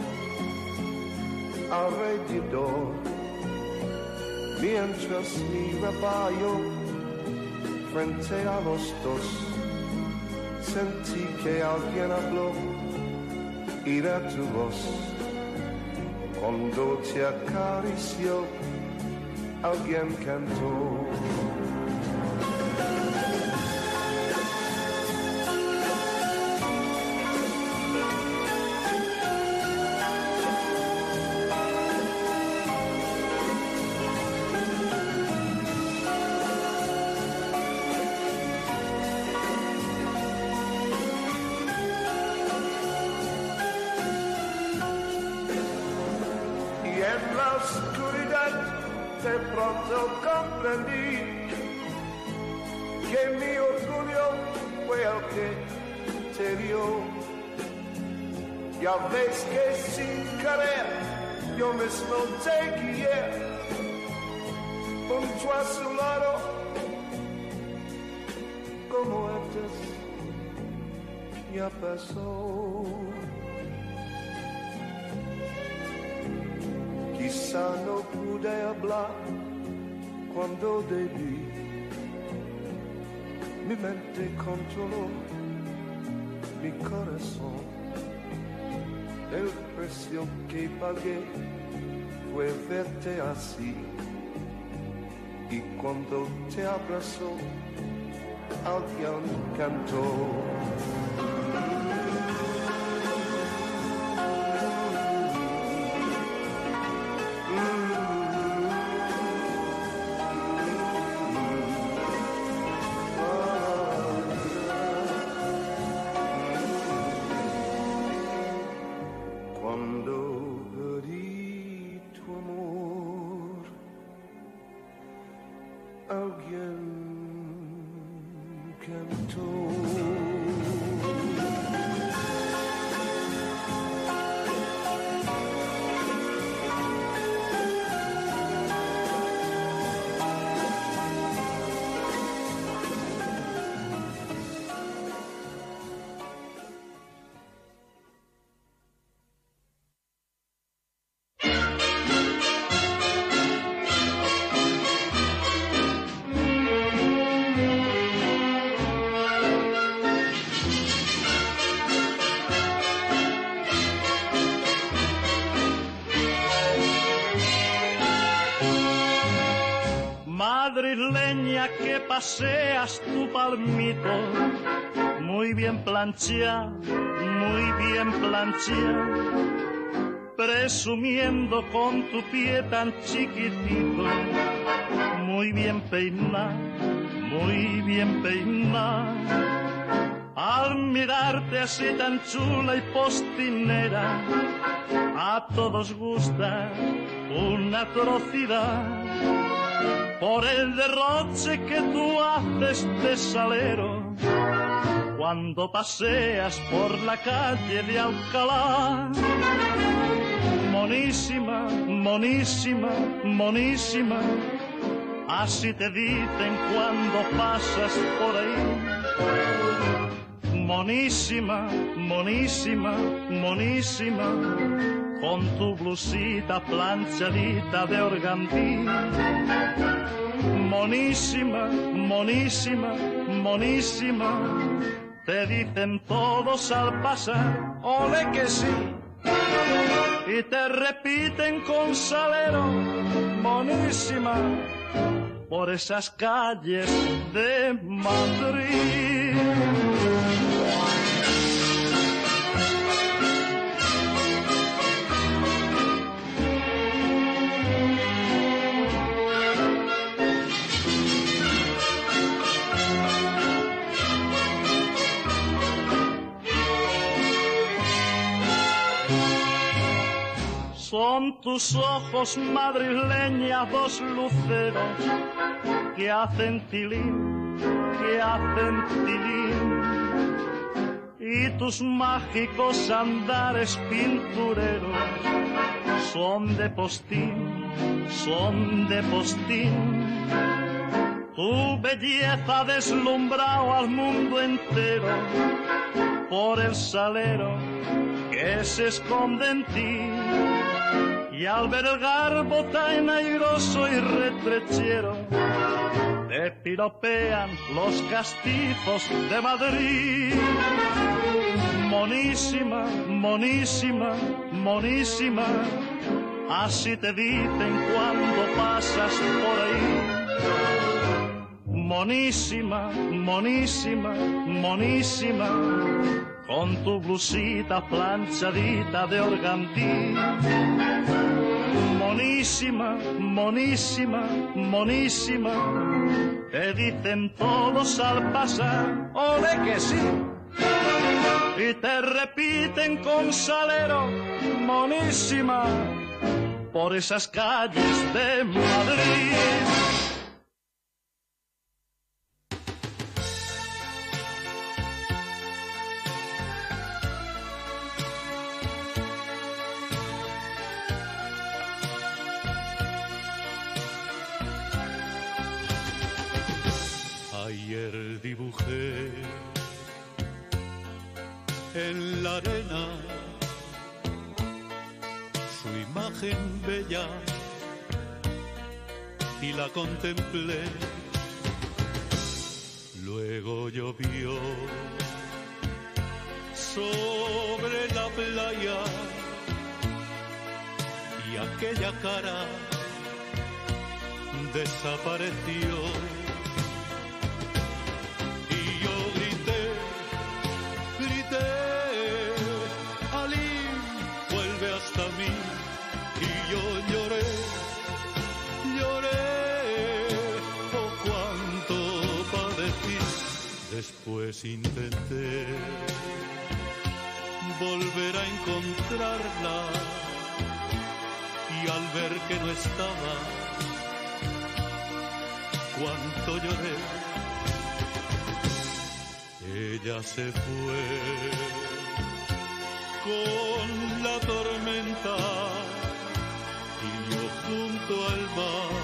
alrededor, mientras miraba yo frente a los dos. Sentí que alguien habló y era tu voz. Cuando te acarició, alguien cantó. De pronto comprendí que mi orgullo fue el que te dio. Ya ves que sin querer yo mismo te guié junto a su lado, como antes ya pasó. Quizá no pude hablar cuando debí. Mi mente controló mi corazón. El precio que pagué fue verte así. Y cuando te abrazó, alguien cantó. Madrileña que paseas tu palmito, muy bien planchado, muy bien planchado, presumiendo con tu pie tan chiquitito, muy bien peinado, muy bien peinado. Al mirarte así tan chula y postinera, a todos gusta una atrocidad. Por el derroche que tú haces de salero cuando paseas por la calle de Alcalá. Monísima, monísima, monísima, así te dicen cuando pasas por ahí. Monísima, monísima, monísima, con tu blusita planchadita de organdí. Monísima, monísima, monísima, te dicen todos al pasar, ole que sí, y te repiten con salero, monísima, por esas calles de Madrid. Son tus ojos madrileñas dos luceros que hacen tilín, que hacen tilín. Y tus mágicos andares pintureros son de postín, son de postín. Tu belleza deslumbrado al mundo entero por el salero que se esconde en ti. Y al vergar botain airoso y retrechero te piropean los castizos de Madrid. Monísima, monísima, monísima, así te dicen cuando pasas por ahí. Monísima, monísima, monísima, con tu blusita planchadita de organdí. Monísima, monísima, monísima, te dicen todos al pasar, ole que sí. Y te repiten con salero, monísima, por esas calles de Madrid. Ayer dibujé en la arena su imagen bella y la contemplé. Luego llovió sobre la playa y aquella cara desapareció. Hasta mí y yo lloré, lloré, oh cuánto padecí. Después intenté volver a encontrarla y al ver que no estaba, cuánto lloré. Ella se fue con la tormenta y yo junto al mar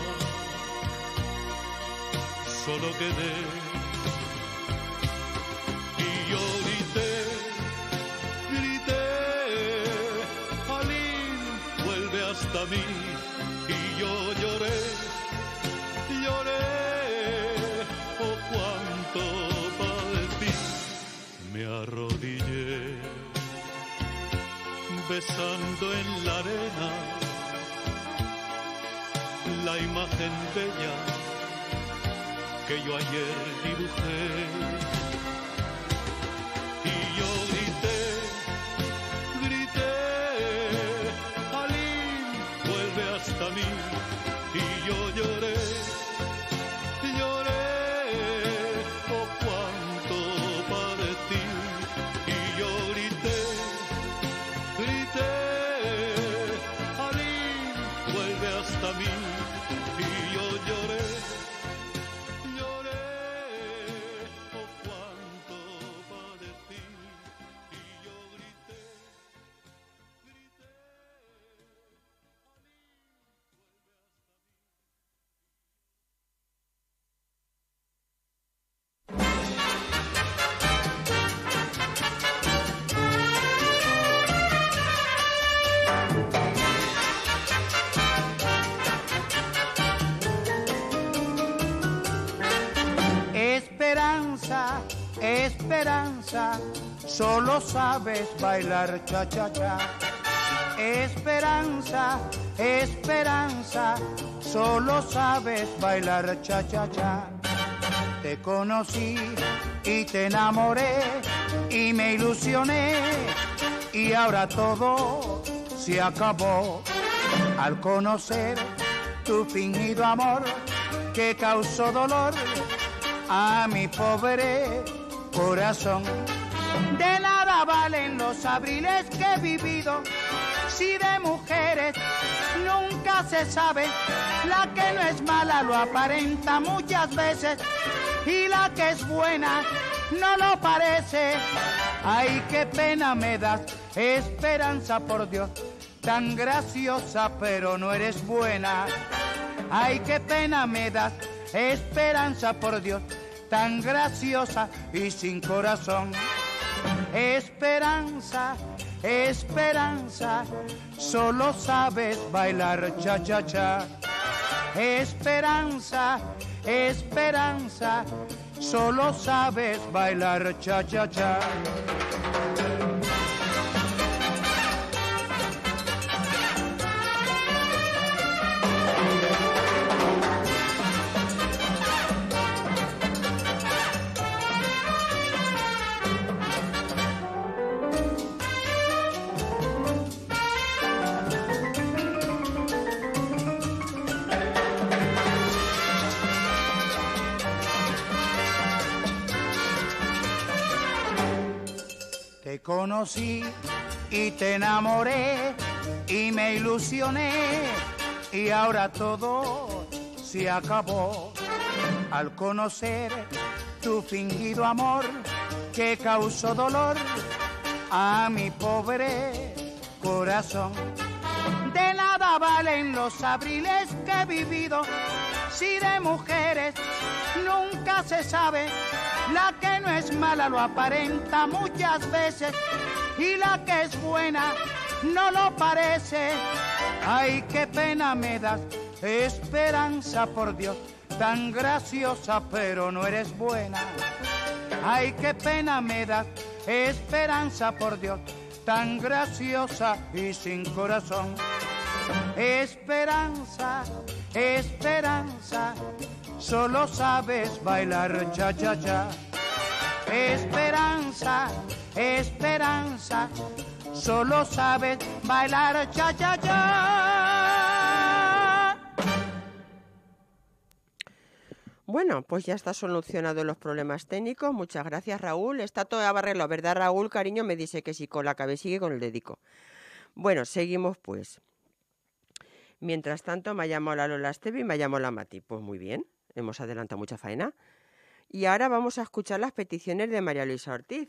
solo quedé y yo grité, grité, Alín, vuelve hasta mí y yo lloré, lloré, oh cuánto padecí, me arrodillé besando en la arena la imagen bella que yo ayer dibujé. Y yo grité, grité, Alín, vuelve hasta mí. Y yo lloré, lloré, oh cuánto padecí. Y yo grité, grité, Alín, vuelve hasta mí. Y yo lloré, lloré, oh cuánto padecí. Y yo grité, grité, Esperanza, esperanza, solo sabes bailar cha-cha-cha. Esperanza, esperanza, solo sabes bailar cha-cha-cha. Te conocí y te enamoré y me ilusioné y ahora todo se acabó al conocer tu fingido amor que causó dolor a mi pobre corazón. De nada valen los abriles que he vivido Si de mujeres nunca se sabe, la que no es mala lo aparenta muchas veces y la que es buena no lo parece. Ay, qué pena me das, Esperanza, por Dios, tan graciosa pero no eres buena. Ay, qué pena me das, Esperanza, por Dios, tan graciosa y sin corazón. Esperanza, Esperanza, solo sabes bailar cha-cha-cha. Esperanza, Esperanza, solo sabes bailar cha-cha-cha. Te conocí y te enamoré y me ilusioné y ahora todo se acabó al conocer tu fingido amor que causó dolor a mi pobre corazón. De nada valen los abriles que he vivido si de mujeres nunca se sabe. La que no es mala lo aparenta muchas veces y la que es buena no lo parece. Ay, qué pena me das, Esperanza, por Dios, tan graciosa pero no eres buena. Ay, qué pena me das, Esperanza, por Dios, tan graciosa y sin corazón. Esperanza, Esperanza, solo sabes bailar cha-cha-cha. Esperanza, Esperanza, solo sabes bailar cha-cha-cha. Bueno, pues ya está solucionado los problemas técnicos. Muchas gracias, Raúl. Está todo arreglado, ¿verdad, Raúl, cariño? Me dice que sí, con la cabeza sigue con el dedico. Bueno, seguimos pues. Mientras tanto, me ha llamado la Lola Estevi y me ha llamado la Mati. Pues muy bien, hemos adelantado mucha faena. Y ahora vamos a escuchar las peticiones de María Luisa Ortiz,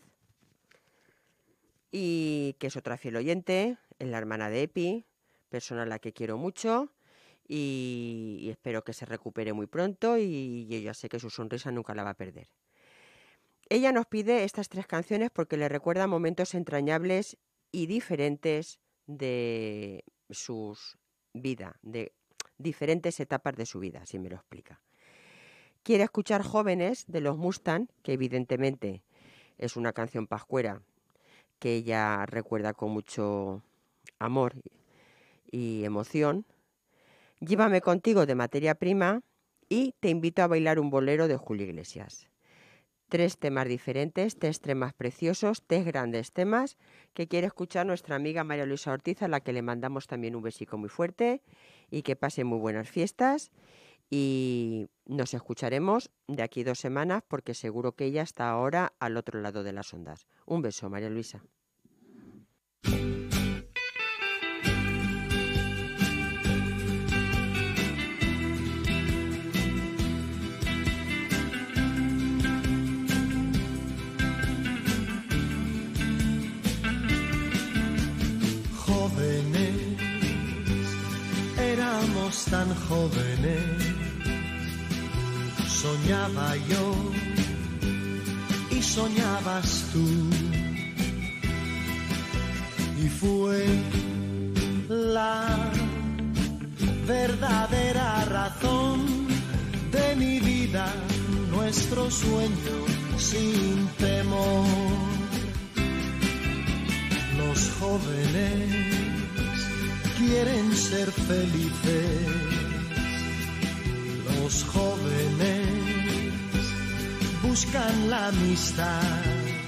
y que es otra fiel oyente, es la hermana de Epi, persona a la que quiero mucho, y, y espero que se recupere muy pronto, y yo ya sé que su sonrisa nunca la va a perder. Ella nos pide estas tres canciones porque le recuerda momentos entrañables y diferentes de sus vida, de diferentes etapas de su vida, si me lo explica. Quiere escuchar Jóvenes de los Mustang, que evidentemente es una canción pascuera que ella recuerda con mucho amor y emoción. Llévame contigo de Materia Prima y Te invito a bailar un bolero de Julio Iglesias. Tres temas diferentes, tres temas preciosos, tres grandes temas que quiere escuchar nuestra amiga María Luisa Ortiz, a la que le mandamos también un besico muy fuerte y que pase muy buenas fiestas. Y nos escucharemos de aquí dos semanas porque seguro que ella está ahora al otro lado de las ondas. Un beso, María Luisa. Jóvenes, éramos tan jóvenes, soñaba yo y soñabas tú, y fue la verdadera razón de mi vida, nuestro sueño sin temor. Los jóvenes quieren ser felices, los jóvenes buscan la amistad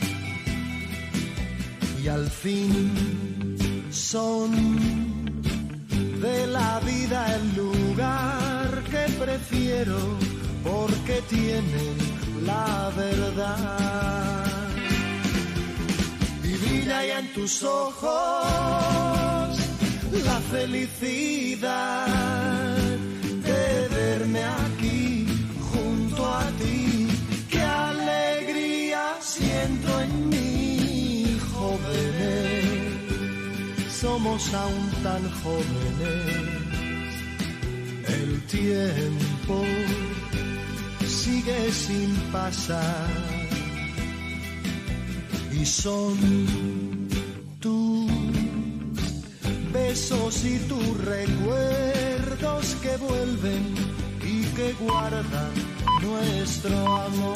y al fin son de la vida el lugar que prefiero porque tienen la verdad. Y brilla ya en tus ojos la felicidad de verme aquí junto a ti. Qué alegría siento en mí, jóvenes, somos aún tan jóvenes. El tiempo sigue sin pasar y son tus besos y tus recuerdos que vuelven y que guardan nuestro amor.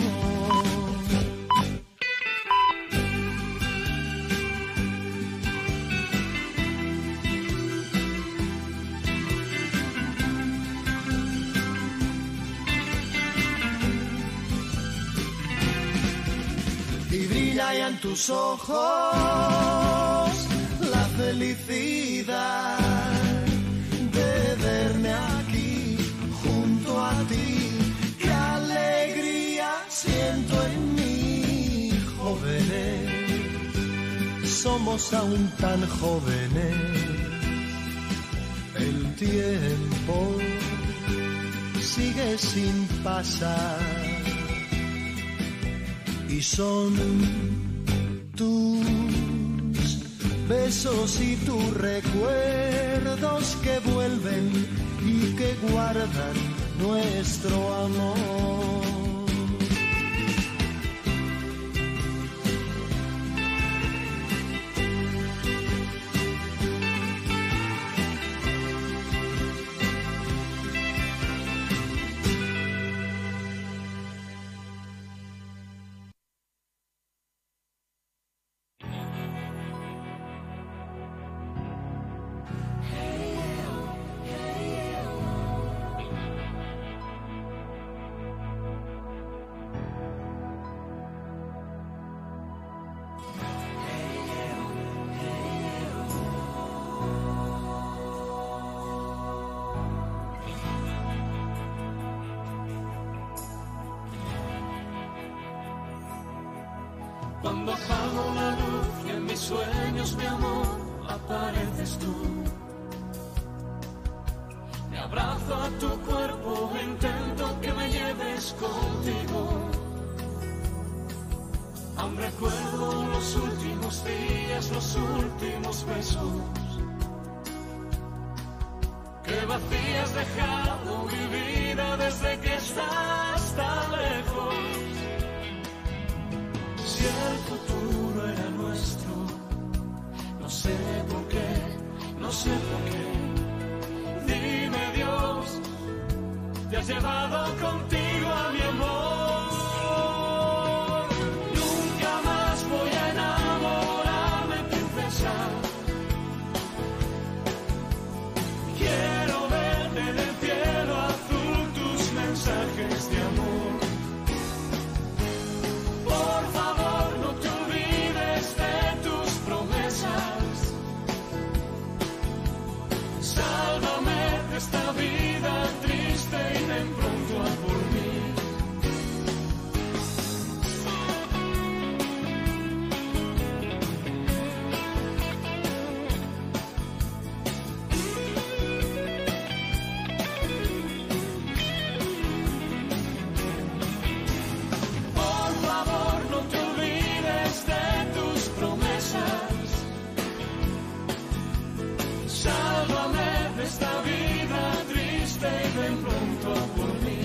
En tus ojos la felicidad de verme aquí junto a ti. Qué alegría siento en mí, jóvenes, somos aún tan jóvenes. El tiempo sigue sin pasar y son tus besos y tus recuerdos que vuelven y que guardan nuestro amor. Cuando apago la luz y en mis sueños, mi amor, apareces tú. Me abrazo a tu cuerpo e intento que me lleves contigo. Aún recuerdo los últimos días, los últimos besos. Qué vacía has dejado mi vida desde que estás tan lejos. Si el futuro era nuestro, no sé por qué, no sé por qué. Dime, Dios, te has llevado contigo a mi amor. Nunca más voy a enamorarme, princesa. Quiero verte en el cielo azul, tus mensajes de amor. Por favor, no te olvides de tus promesas. Sálvame de esta vida triste y ven pronto a por mí. Esta vida triste y ven pronto a por mí.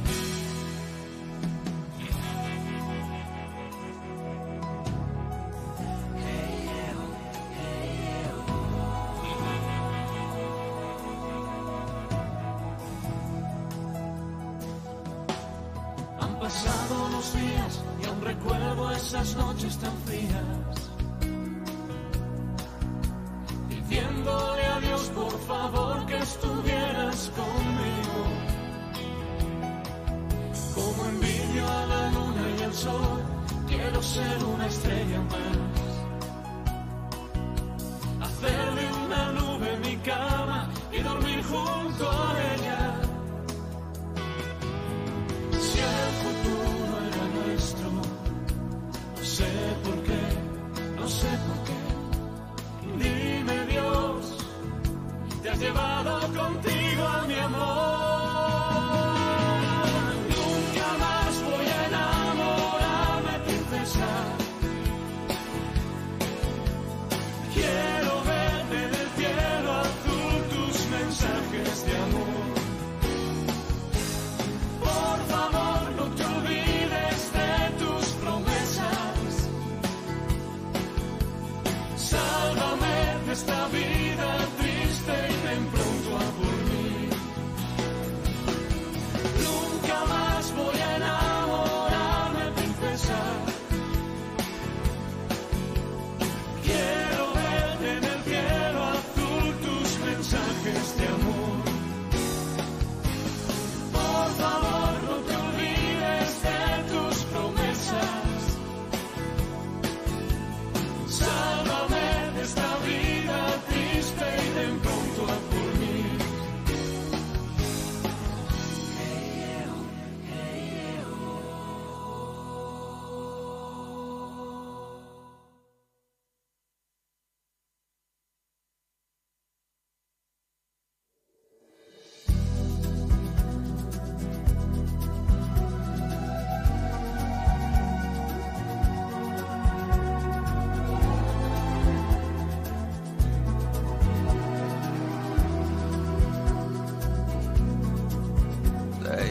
Han pasado los días y aún recuerdo esas noches tan frías. Diciéndole a Dios, por favor, que estuvieras conmigo. Como envidio a la luna y al sol, quiero ser una estrella más. Hacer de una nube mi cama y dormir junto a ella. Si el futuro era nuestro, no sé por qué, no sé por qué. Dime, Dios,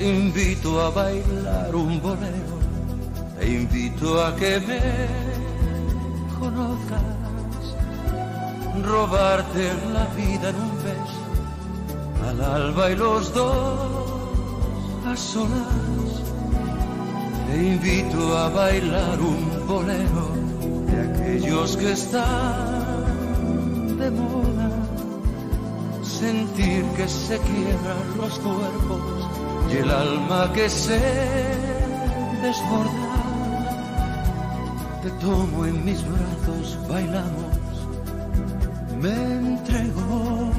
Te invito a bailar un bolero, te invito a que me conozcas, robarte la vida en un beso, al alba y los dos a solas. Te invito a bailar un bolero de aquellos que están de moda, sentir que se quiebran los cuerpos y el alma que se desborda. Te tomo en mis brazos, bailamos, me entrego,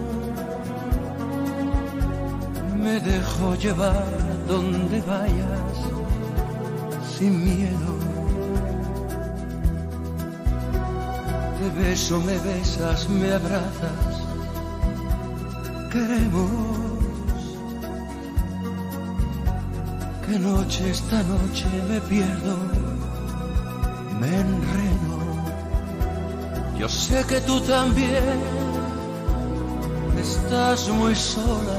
me dejo llevar donde vayas, sin miedo. Te beso, me besas, me abrazas, queremos. Qué noche, esta noche me pierdo, me enredo. Yo sé que tú también estás muy sola,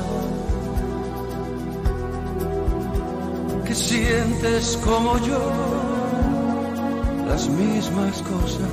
que sientes como yo las mismas cosas.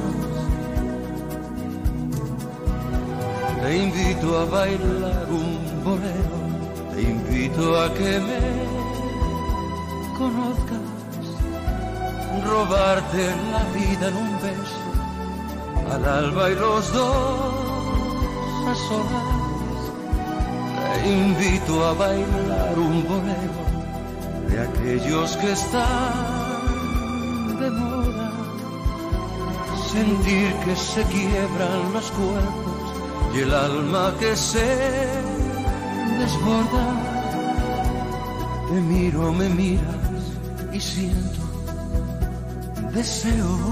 Te invito a bailar un bolero, te invito a que me conozcas, robarte la vida en un beso, al alba y los dos a solas. Te invito a bailar un bolero de aquellos que están de moda, sentir que se quiebran los cuerpos y el alma que se desborda. Te miro, me miras y siento deseo.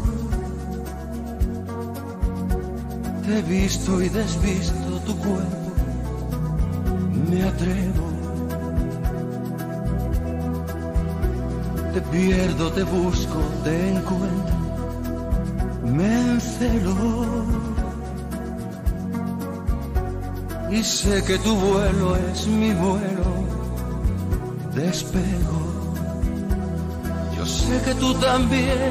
Te he visto y desvisto tu cuerpo, me atrevo. Te pierdo, te busco, te encuentro, me encelo. Y sé que tu vuelo es mi vuelo, despego. Yo sé que tú también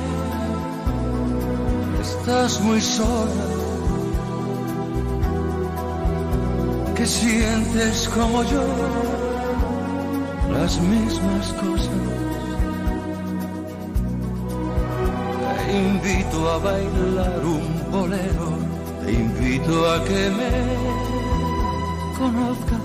estás muy sola, que sientes como yo las mismas cosas. Te invito a bailar un bolero, te invito a que me conozcas,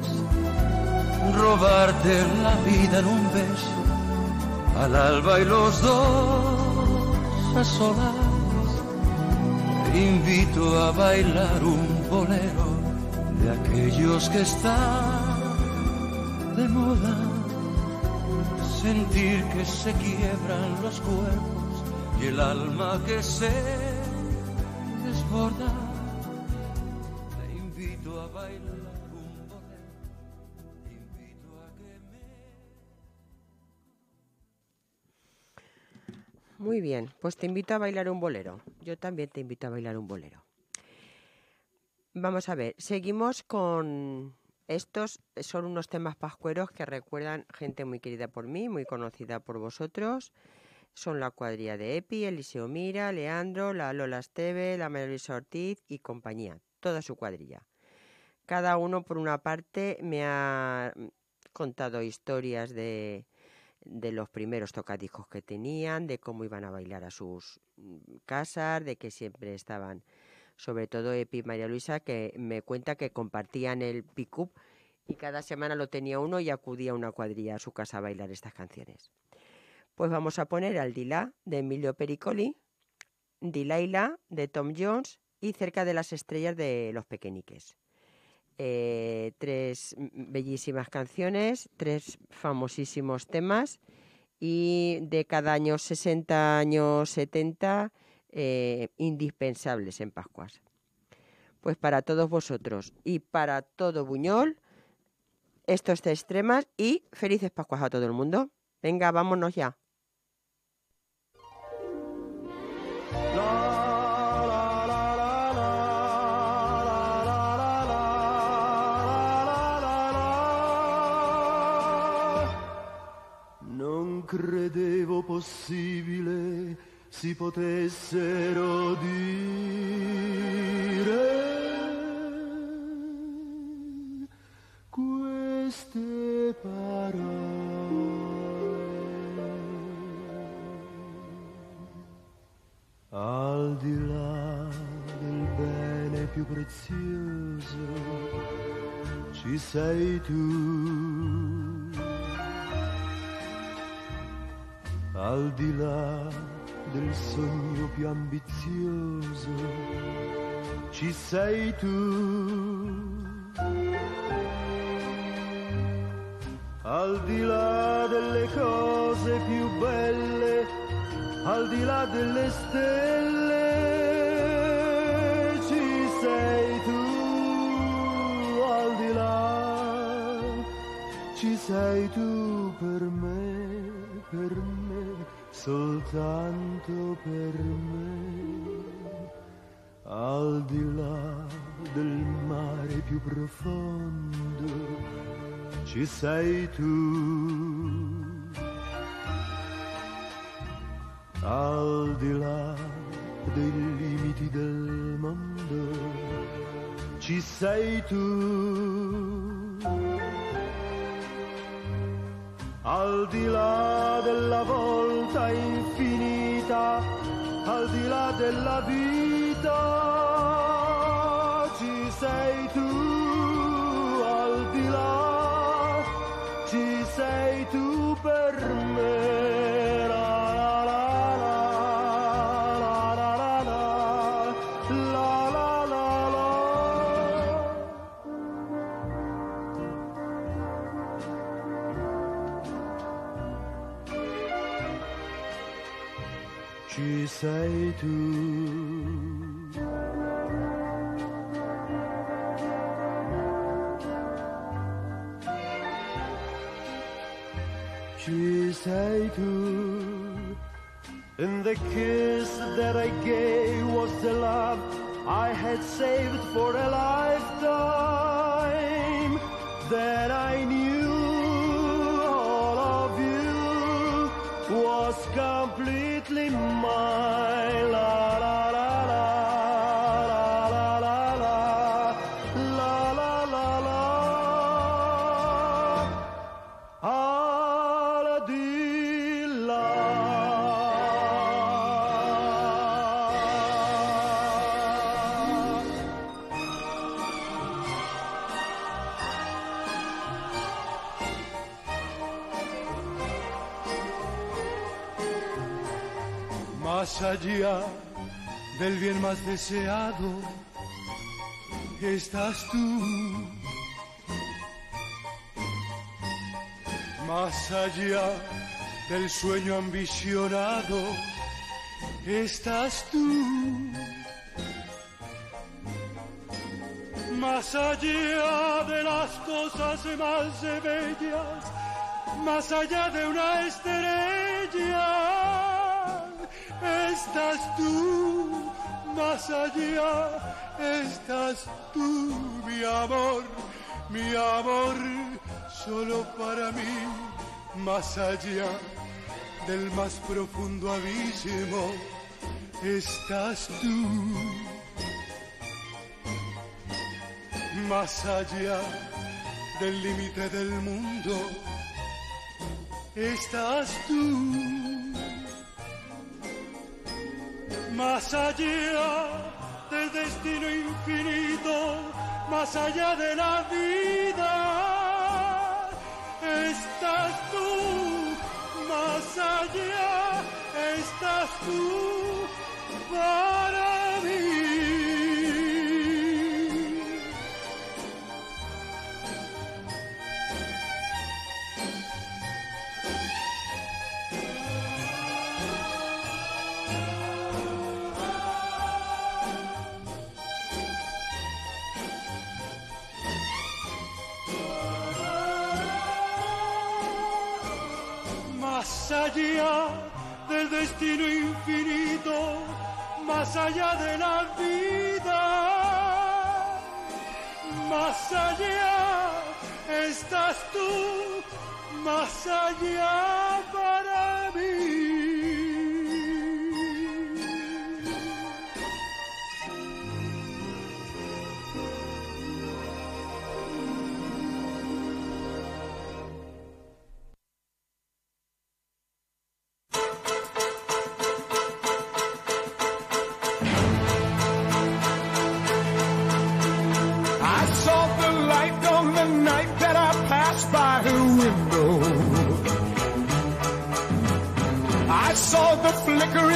robarte la vida en un beso, al alba y los dos a solas. Te invito a bailar un bolero de aquellos que están de moda, sentir que se quiebran los cuerpos y el alma que se desborda. Te invito a bailar. Muy bien, pues te invito a bailar un bolero. Yo también te invito a bailar un bolero. Vamos a ver, seguimos con estos, son unos temas pascueros que recuerdan gente muy querida por mí, muy conocida por vosotros. Son la cuadrilla de Epi, Eliseo Mira, Leandro, la Lola Esteve, la María Luisa Ortiz y compañía, toda su cuadrilla. Cada uno por una parte me ha contado historias de... de los primeros tocadiscos que tenían, de cómo iban a bailar a sus casas, de que siempre estaban, sobre todo Epi y María Luisa, que me cuenta que compartían el pick-up y cada semana lo tenía uno y acudía a una cuadrilla a su casa a bailar estas canciones. Pues vamos a poner al Dilá de Emilio Pericoli, Dilaila de Tom Jones y Cerca de las estrellas de Los Pequeñiques. Eh, tres bellísimas canciones, tres famosísimos temas y de cada año sesenta, años setenta, eh, indispensables en Pascuas. Pues para todos vosotros y para todo Buñol, estos tres temas y felices Pascuas a todo el mundo. Venga, vámonos ya. credevo possibile si potessero dire queste parole. Al di là del bene più prezioso ci sei tu, al di là del sogno più ambizioso ci sei tu, al di là delle cose più belle, al di là delle stelle ci sei tu, al di là ci sei tu per me, per me, soltanto per me, al di là del mare più profondo ci sei tu, al di là dei limiti del mondo ci sei tu, al di là della volta infinita, al di là della vita ci sei tu, al di là ci sei tu per me. Ci sei tu, ci sei tu, and the kiss that I gave was the love I had saved for a lifetime. Then I knew all of you was completely mine. La la la la la la la la la la la. Al di là. Más allá del bien más deseado estás tú, más allá del sueño ambicionado estás tú, más allá de las cosas más bellas, más allá de una estrella estás tú, más allá estás tú, mi amor, mi amor, solo para mí, más allá del más profundo abismo estás tú, más allá del límite del mundo estás tú, más allá del destino infinito, más allá de la vida, estás tú, más allá estás tú para mí. Más allá del destino infinito, más allá de la vida, más allá estás tú, más allá para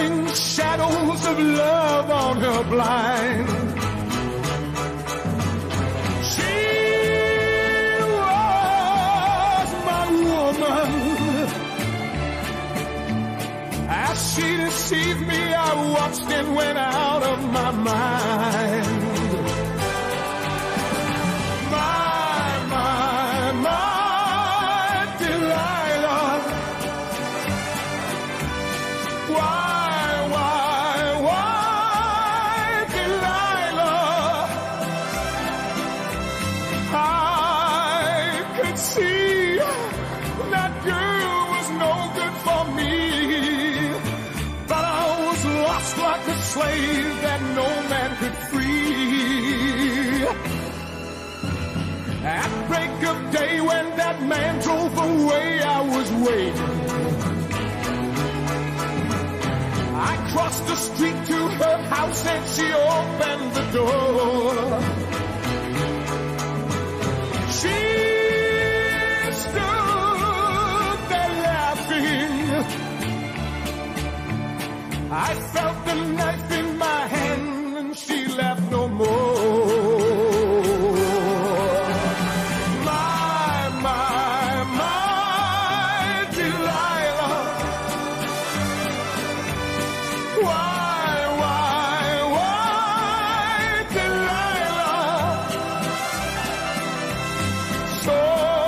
casting shadows of love on her blind. She was my woman. As she deceived me, I watched and went out of my mind. My, my, my Delilah. Why, why, why, Delilah? I could see that girl was no good for me, but I was lost like a slave that no man could free. At break of day when that man drove away, I was waiting. I crossed the street to her house and she opened the door. She stood there laughing. I felt the knife in my hand and she laughed no more. My, my, my Delilah. Why, why, why, Delilah? So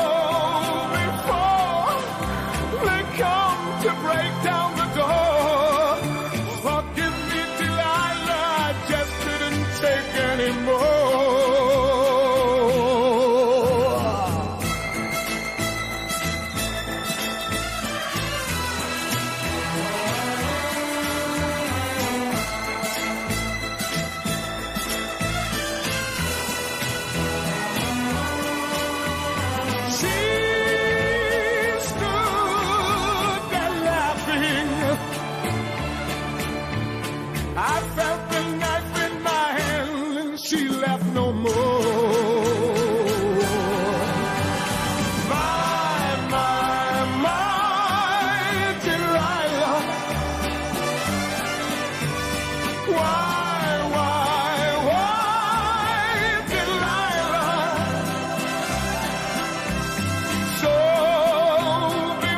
before they come to break down the door, forgive me, Delilah, I just couldn't take anymore. She stood there laughing. I felt the knife in my hand and she laughed no more. My, my, my Delilah. Why, why, why, Delilah? So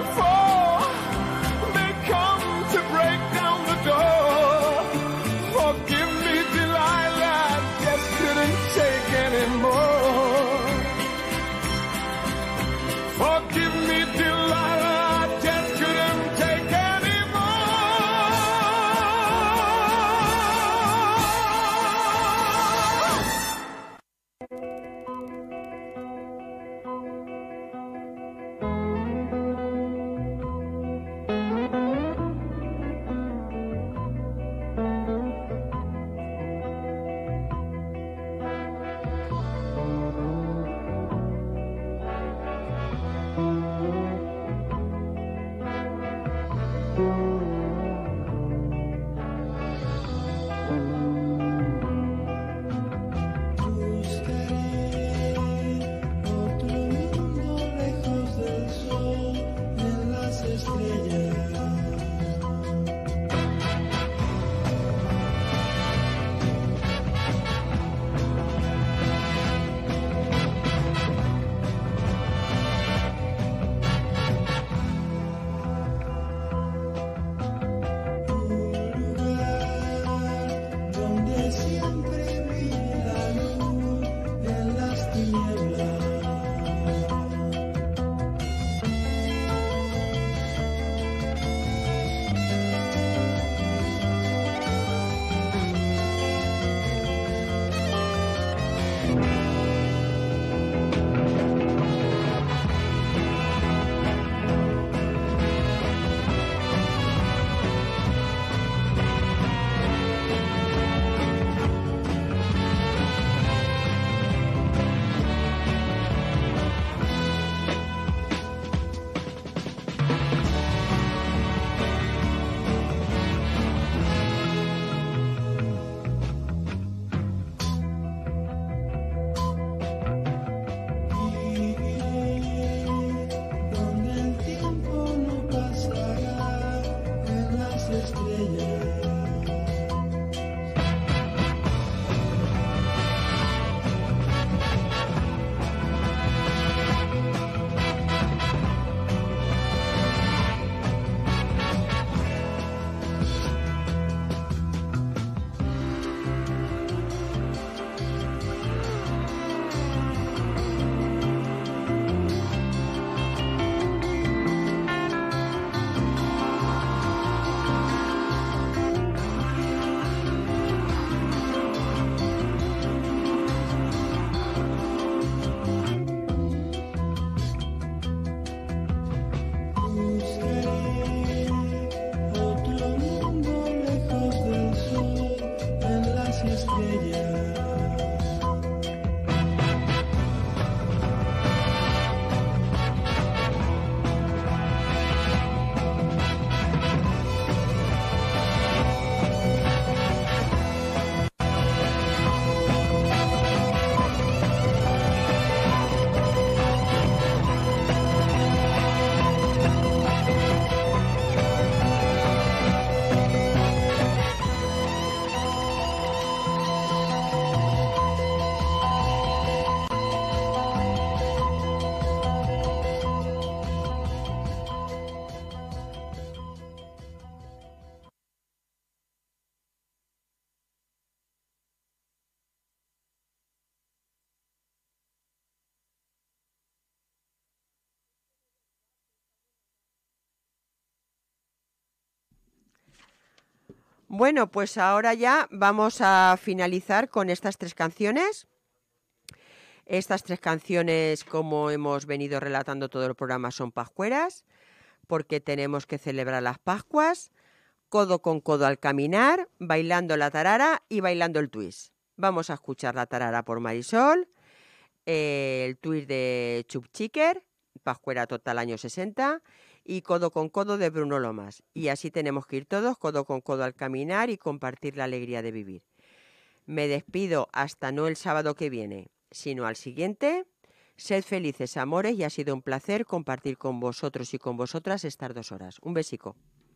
before they come to break down the door, Bueno, pues ahora ya vamos a finalizar con estas tres canciones. Estas tres canciones, como hemos venido relatando todo el programa, son pascueras, porque tenemos que celebrar las Pascuas, codo con codo al caminar, bailando la tarara y bailando el twist. Vamos a escuchar la tarara por Marisol, eh, el twist de Chup Chicker, pascuera total año sesenta, y codo con codo de Bruno Lomas. Y así tenemos que ir todos codo con codo al caminar y compartir la alegría de vivir. Me despido hasta no el sábado que viene, sino al siguiente. Sed felices, amores, y ha sido un placer compartir con vosotros y con vosotras estas dos horas. Un besico.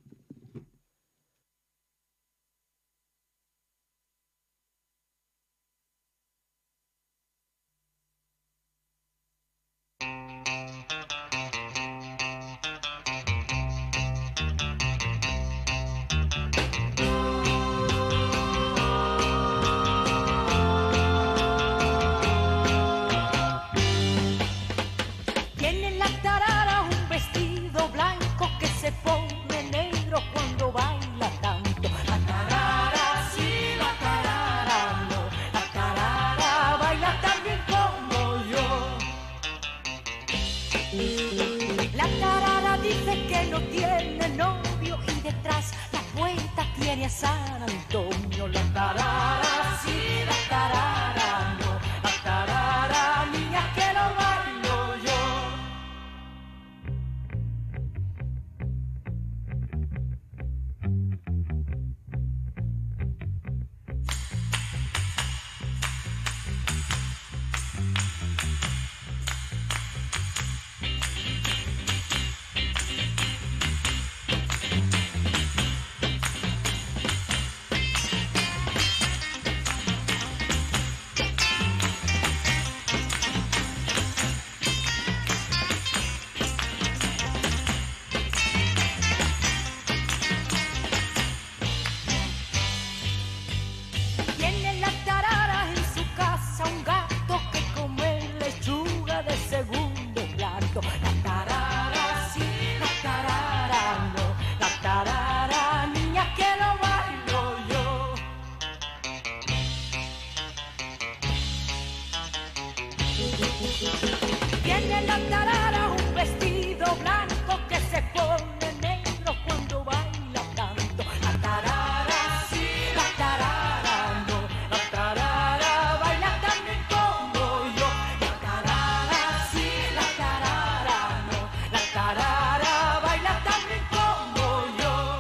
San Antonio, la tarara, sí, la tarara, no, la tarara, niña, que lo bailo yo. Tiene la tarara un vestido blanco que se pone negro cuando baila tanto. La tarara sí, la tarara no, la tarara baila también como yo. La tarara sí, la tarara no, la tarara baila también como yo.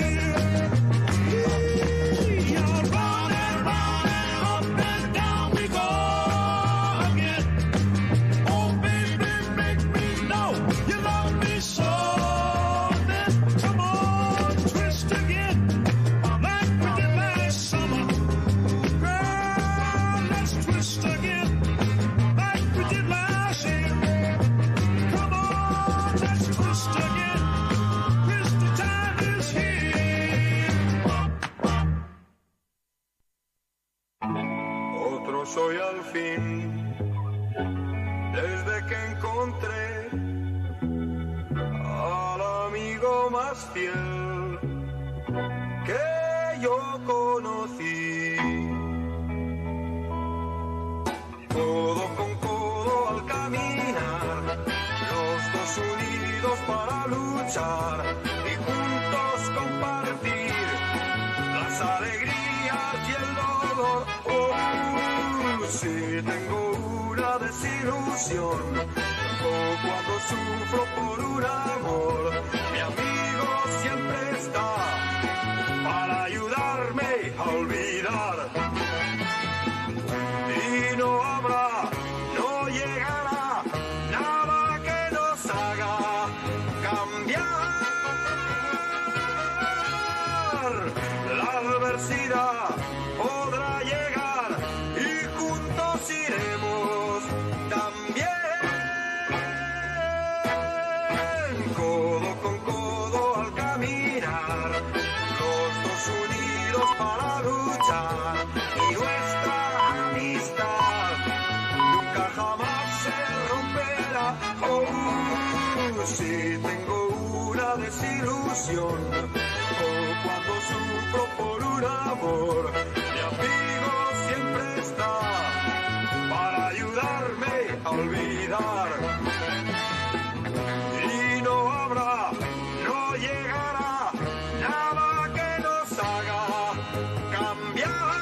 We al fin, desde que encontré al amigo más fiel que yo conocí. Codo con codo al caminar, los dos unidos para luchar y juntos compartir las alegrías y el dolor. Oh, si tengo una desilusión o cuando sufro por un amor, mi amigo siempre está para ayudarme a olvidar. Y no habrá, no llegará nada que nos haga cambiar. La adversidad podrá llegar y juntos iremos también. Codo con codo al caminar, los dos unidos para luchar y nuestra amistad nunca jamás se romperá. Oh, si tengo una desilusión o cuando sufro por un amor, mi amigo siempre está para ayudarme a olvidar. Y no habrá, no llegará nada que nos haga cambiar.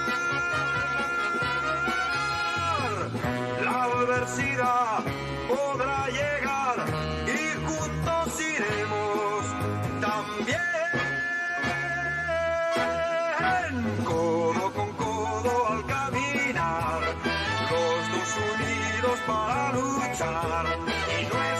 La adversidad podrá llegar y juntos iremos también. Codo con codo al caminar, los dos unidos para luchar y no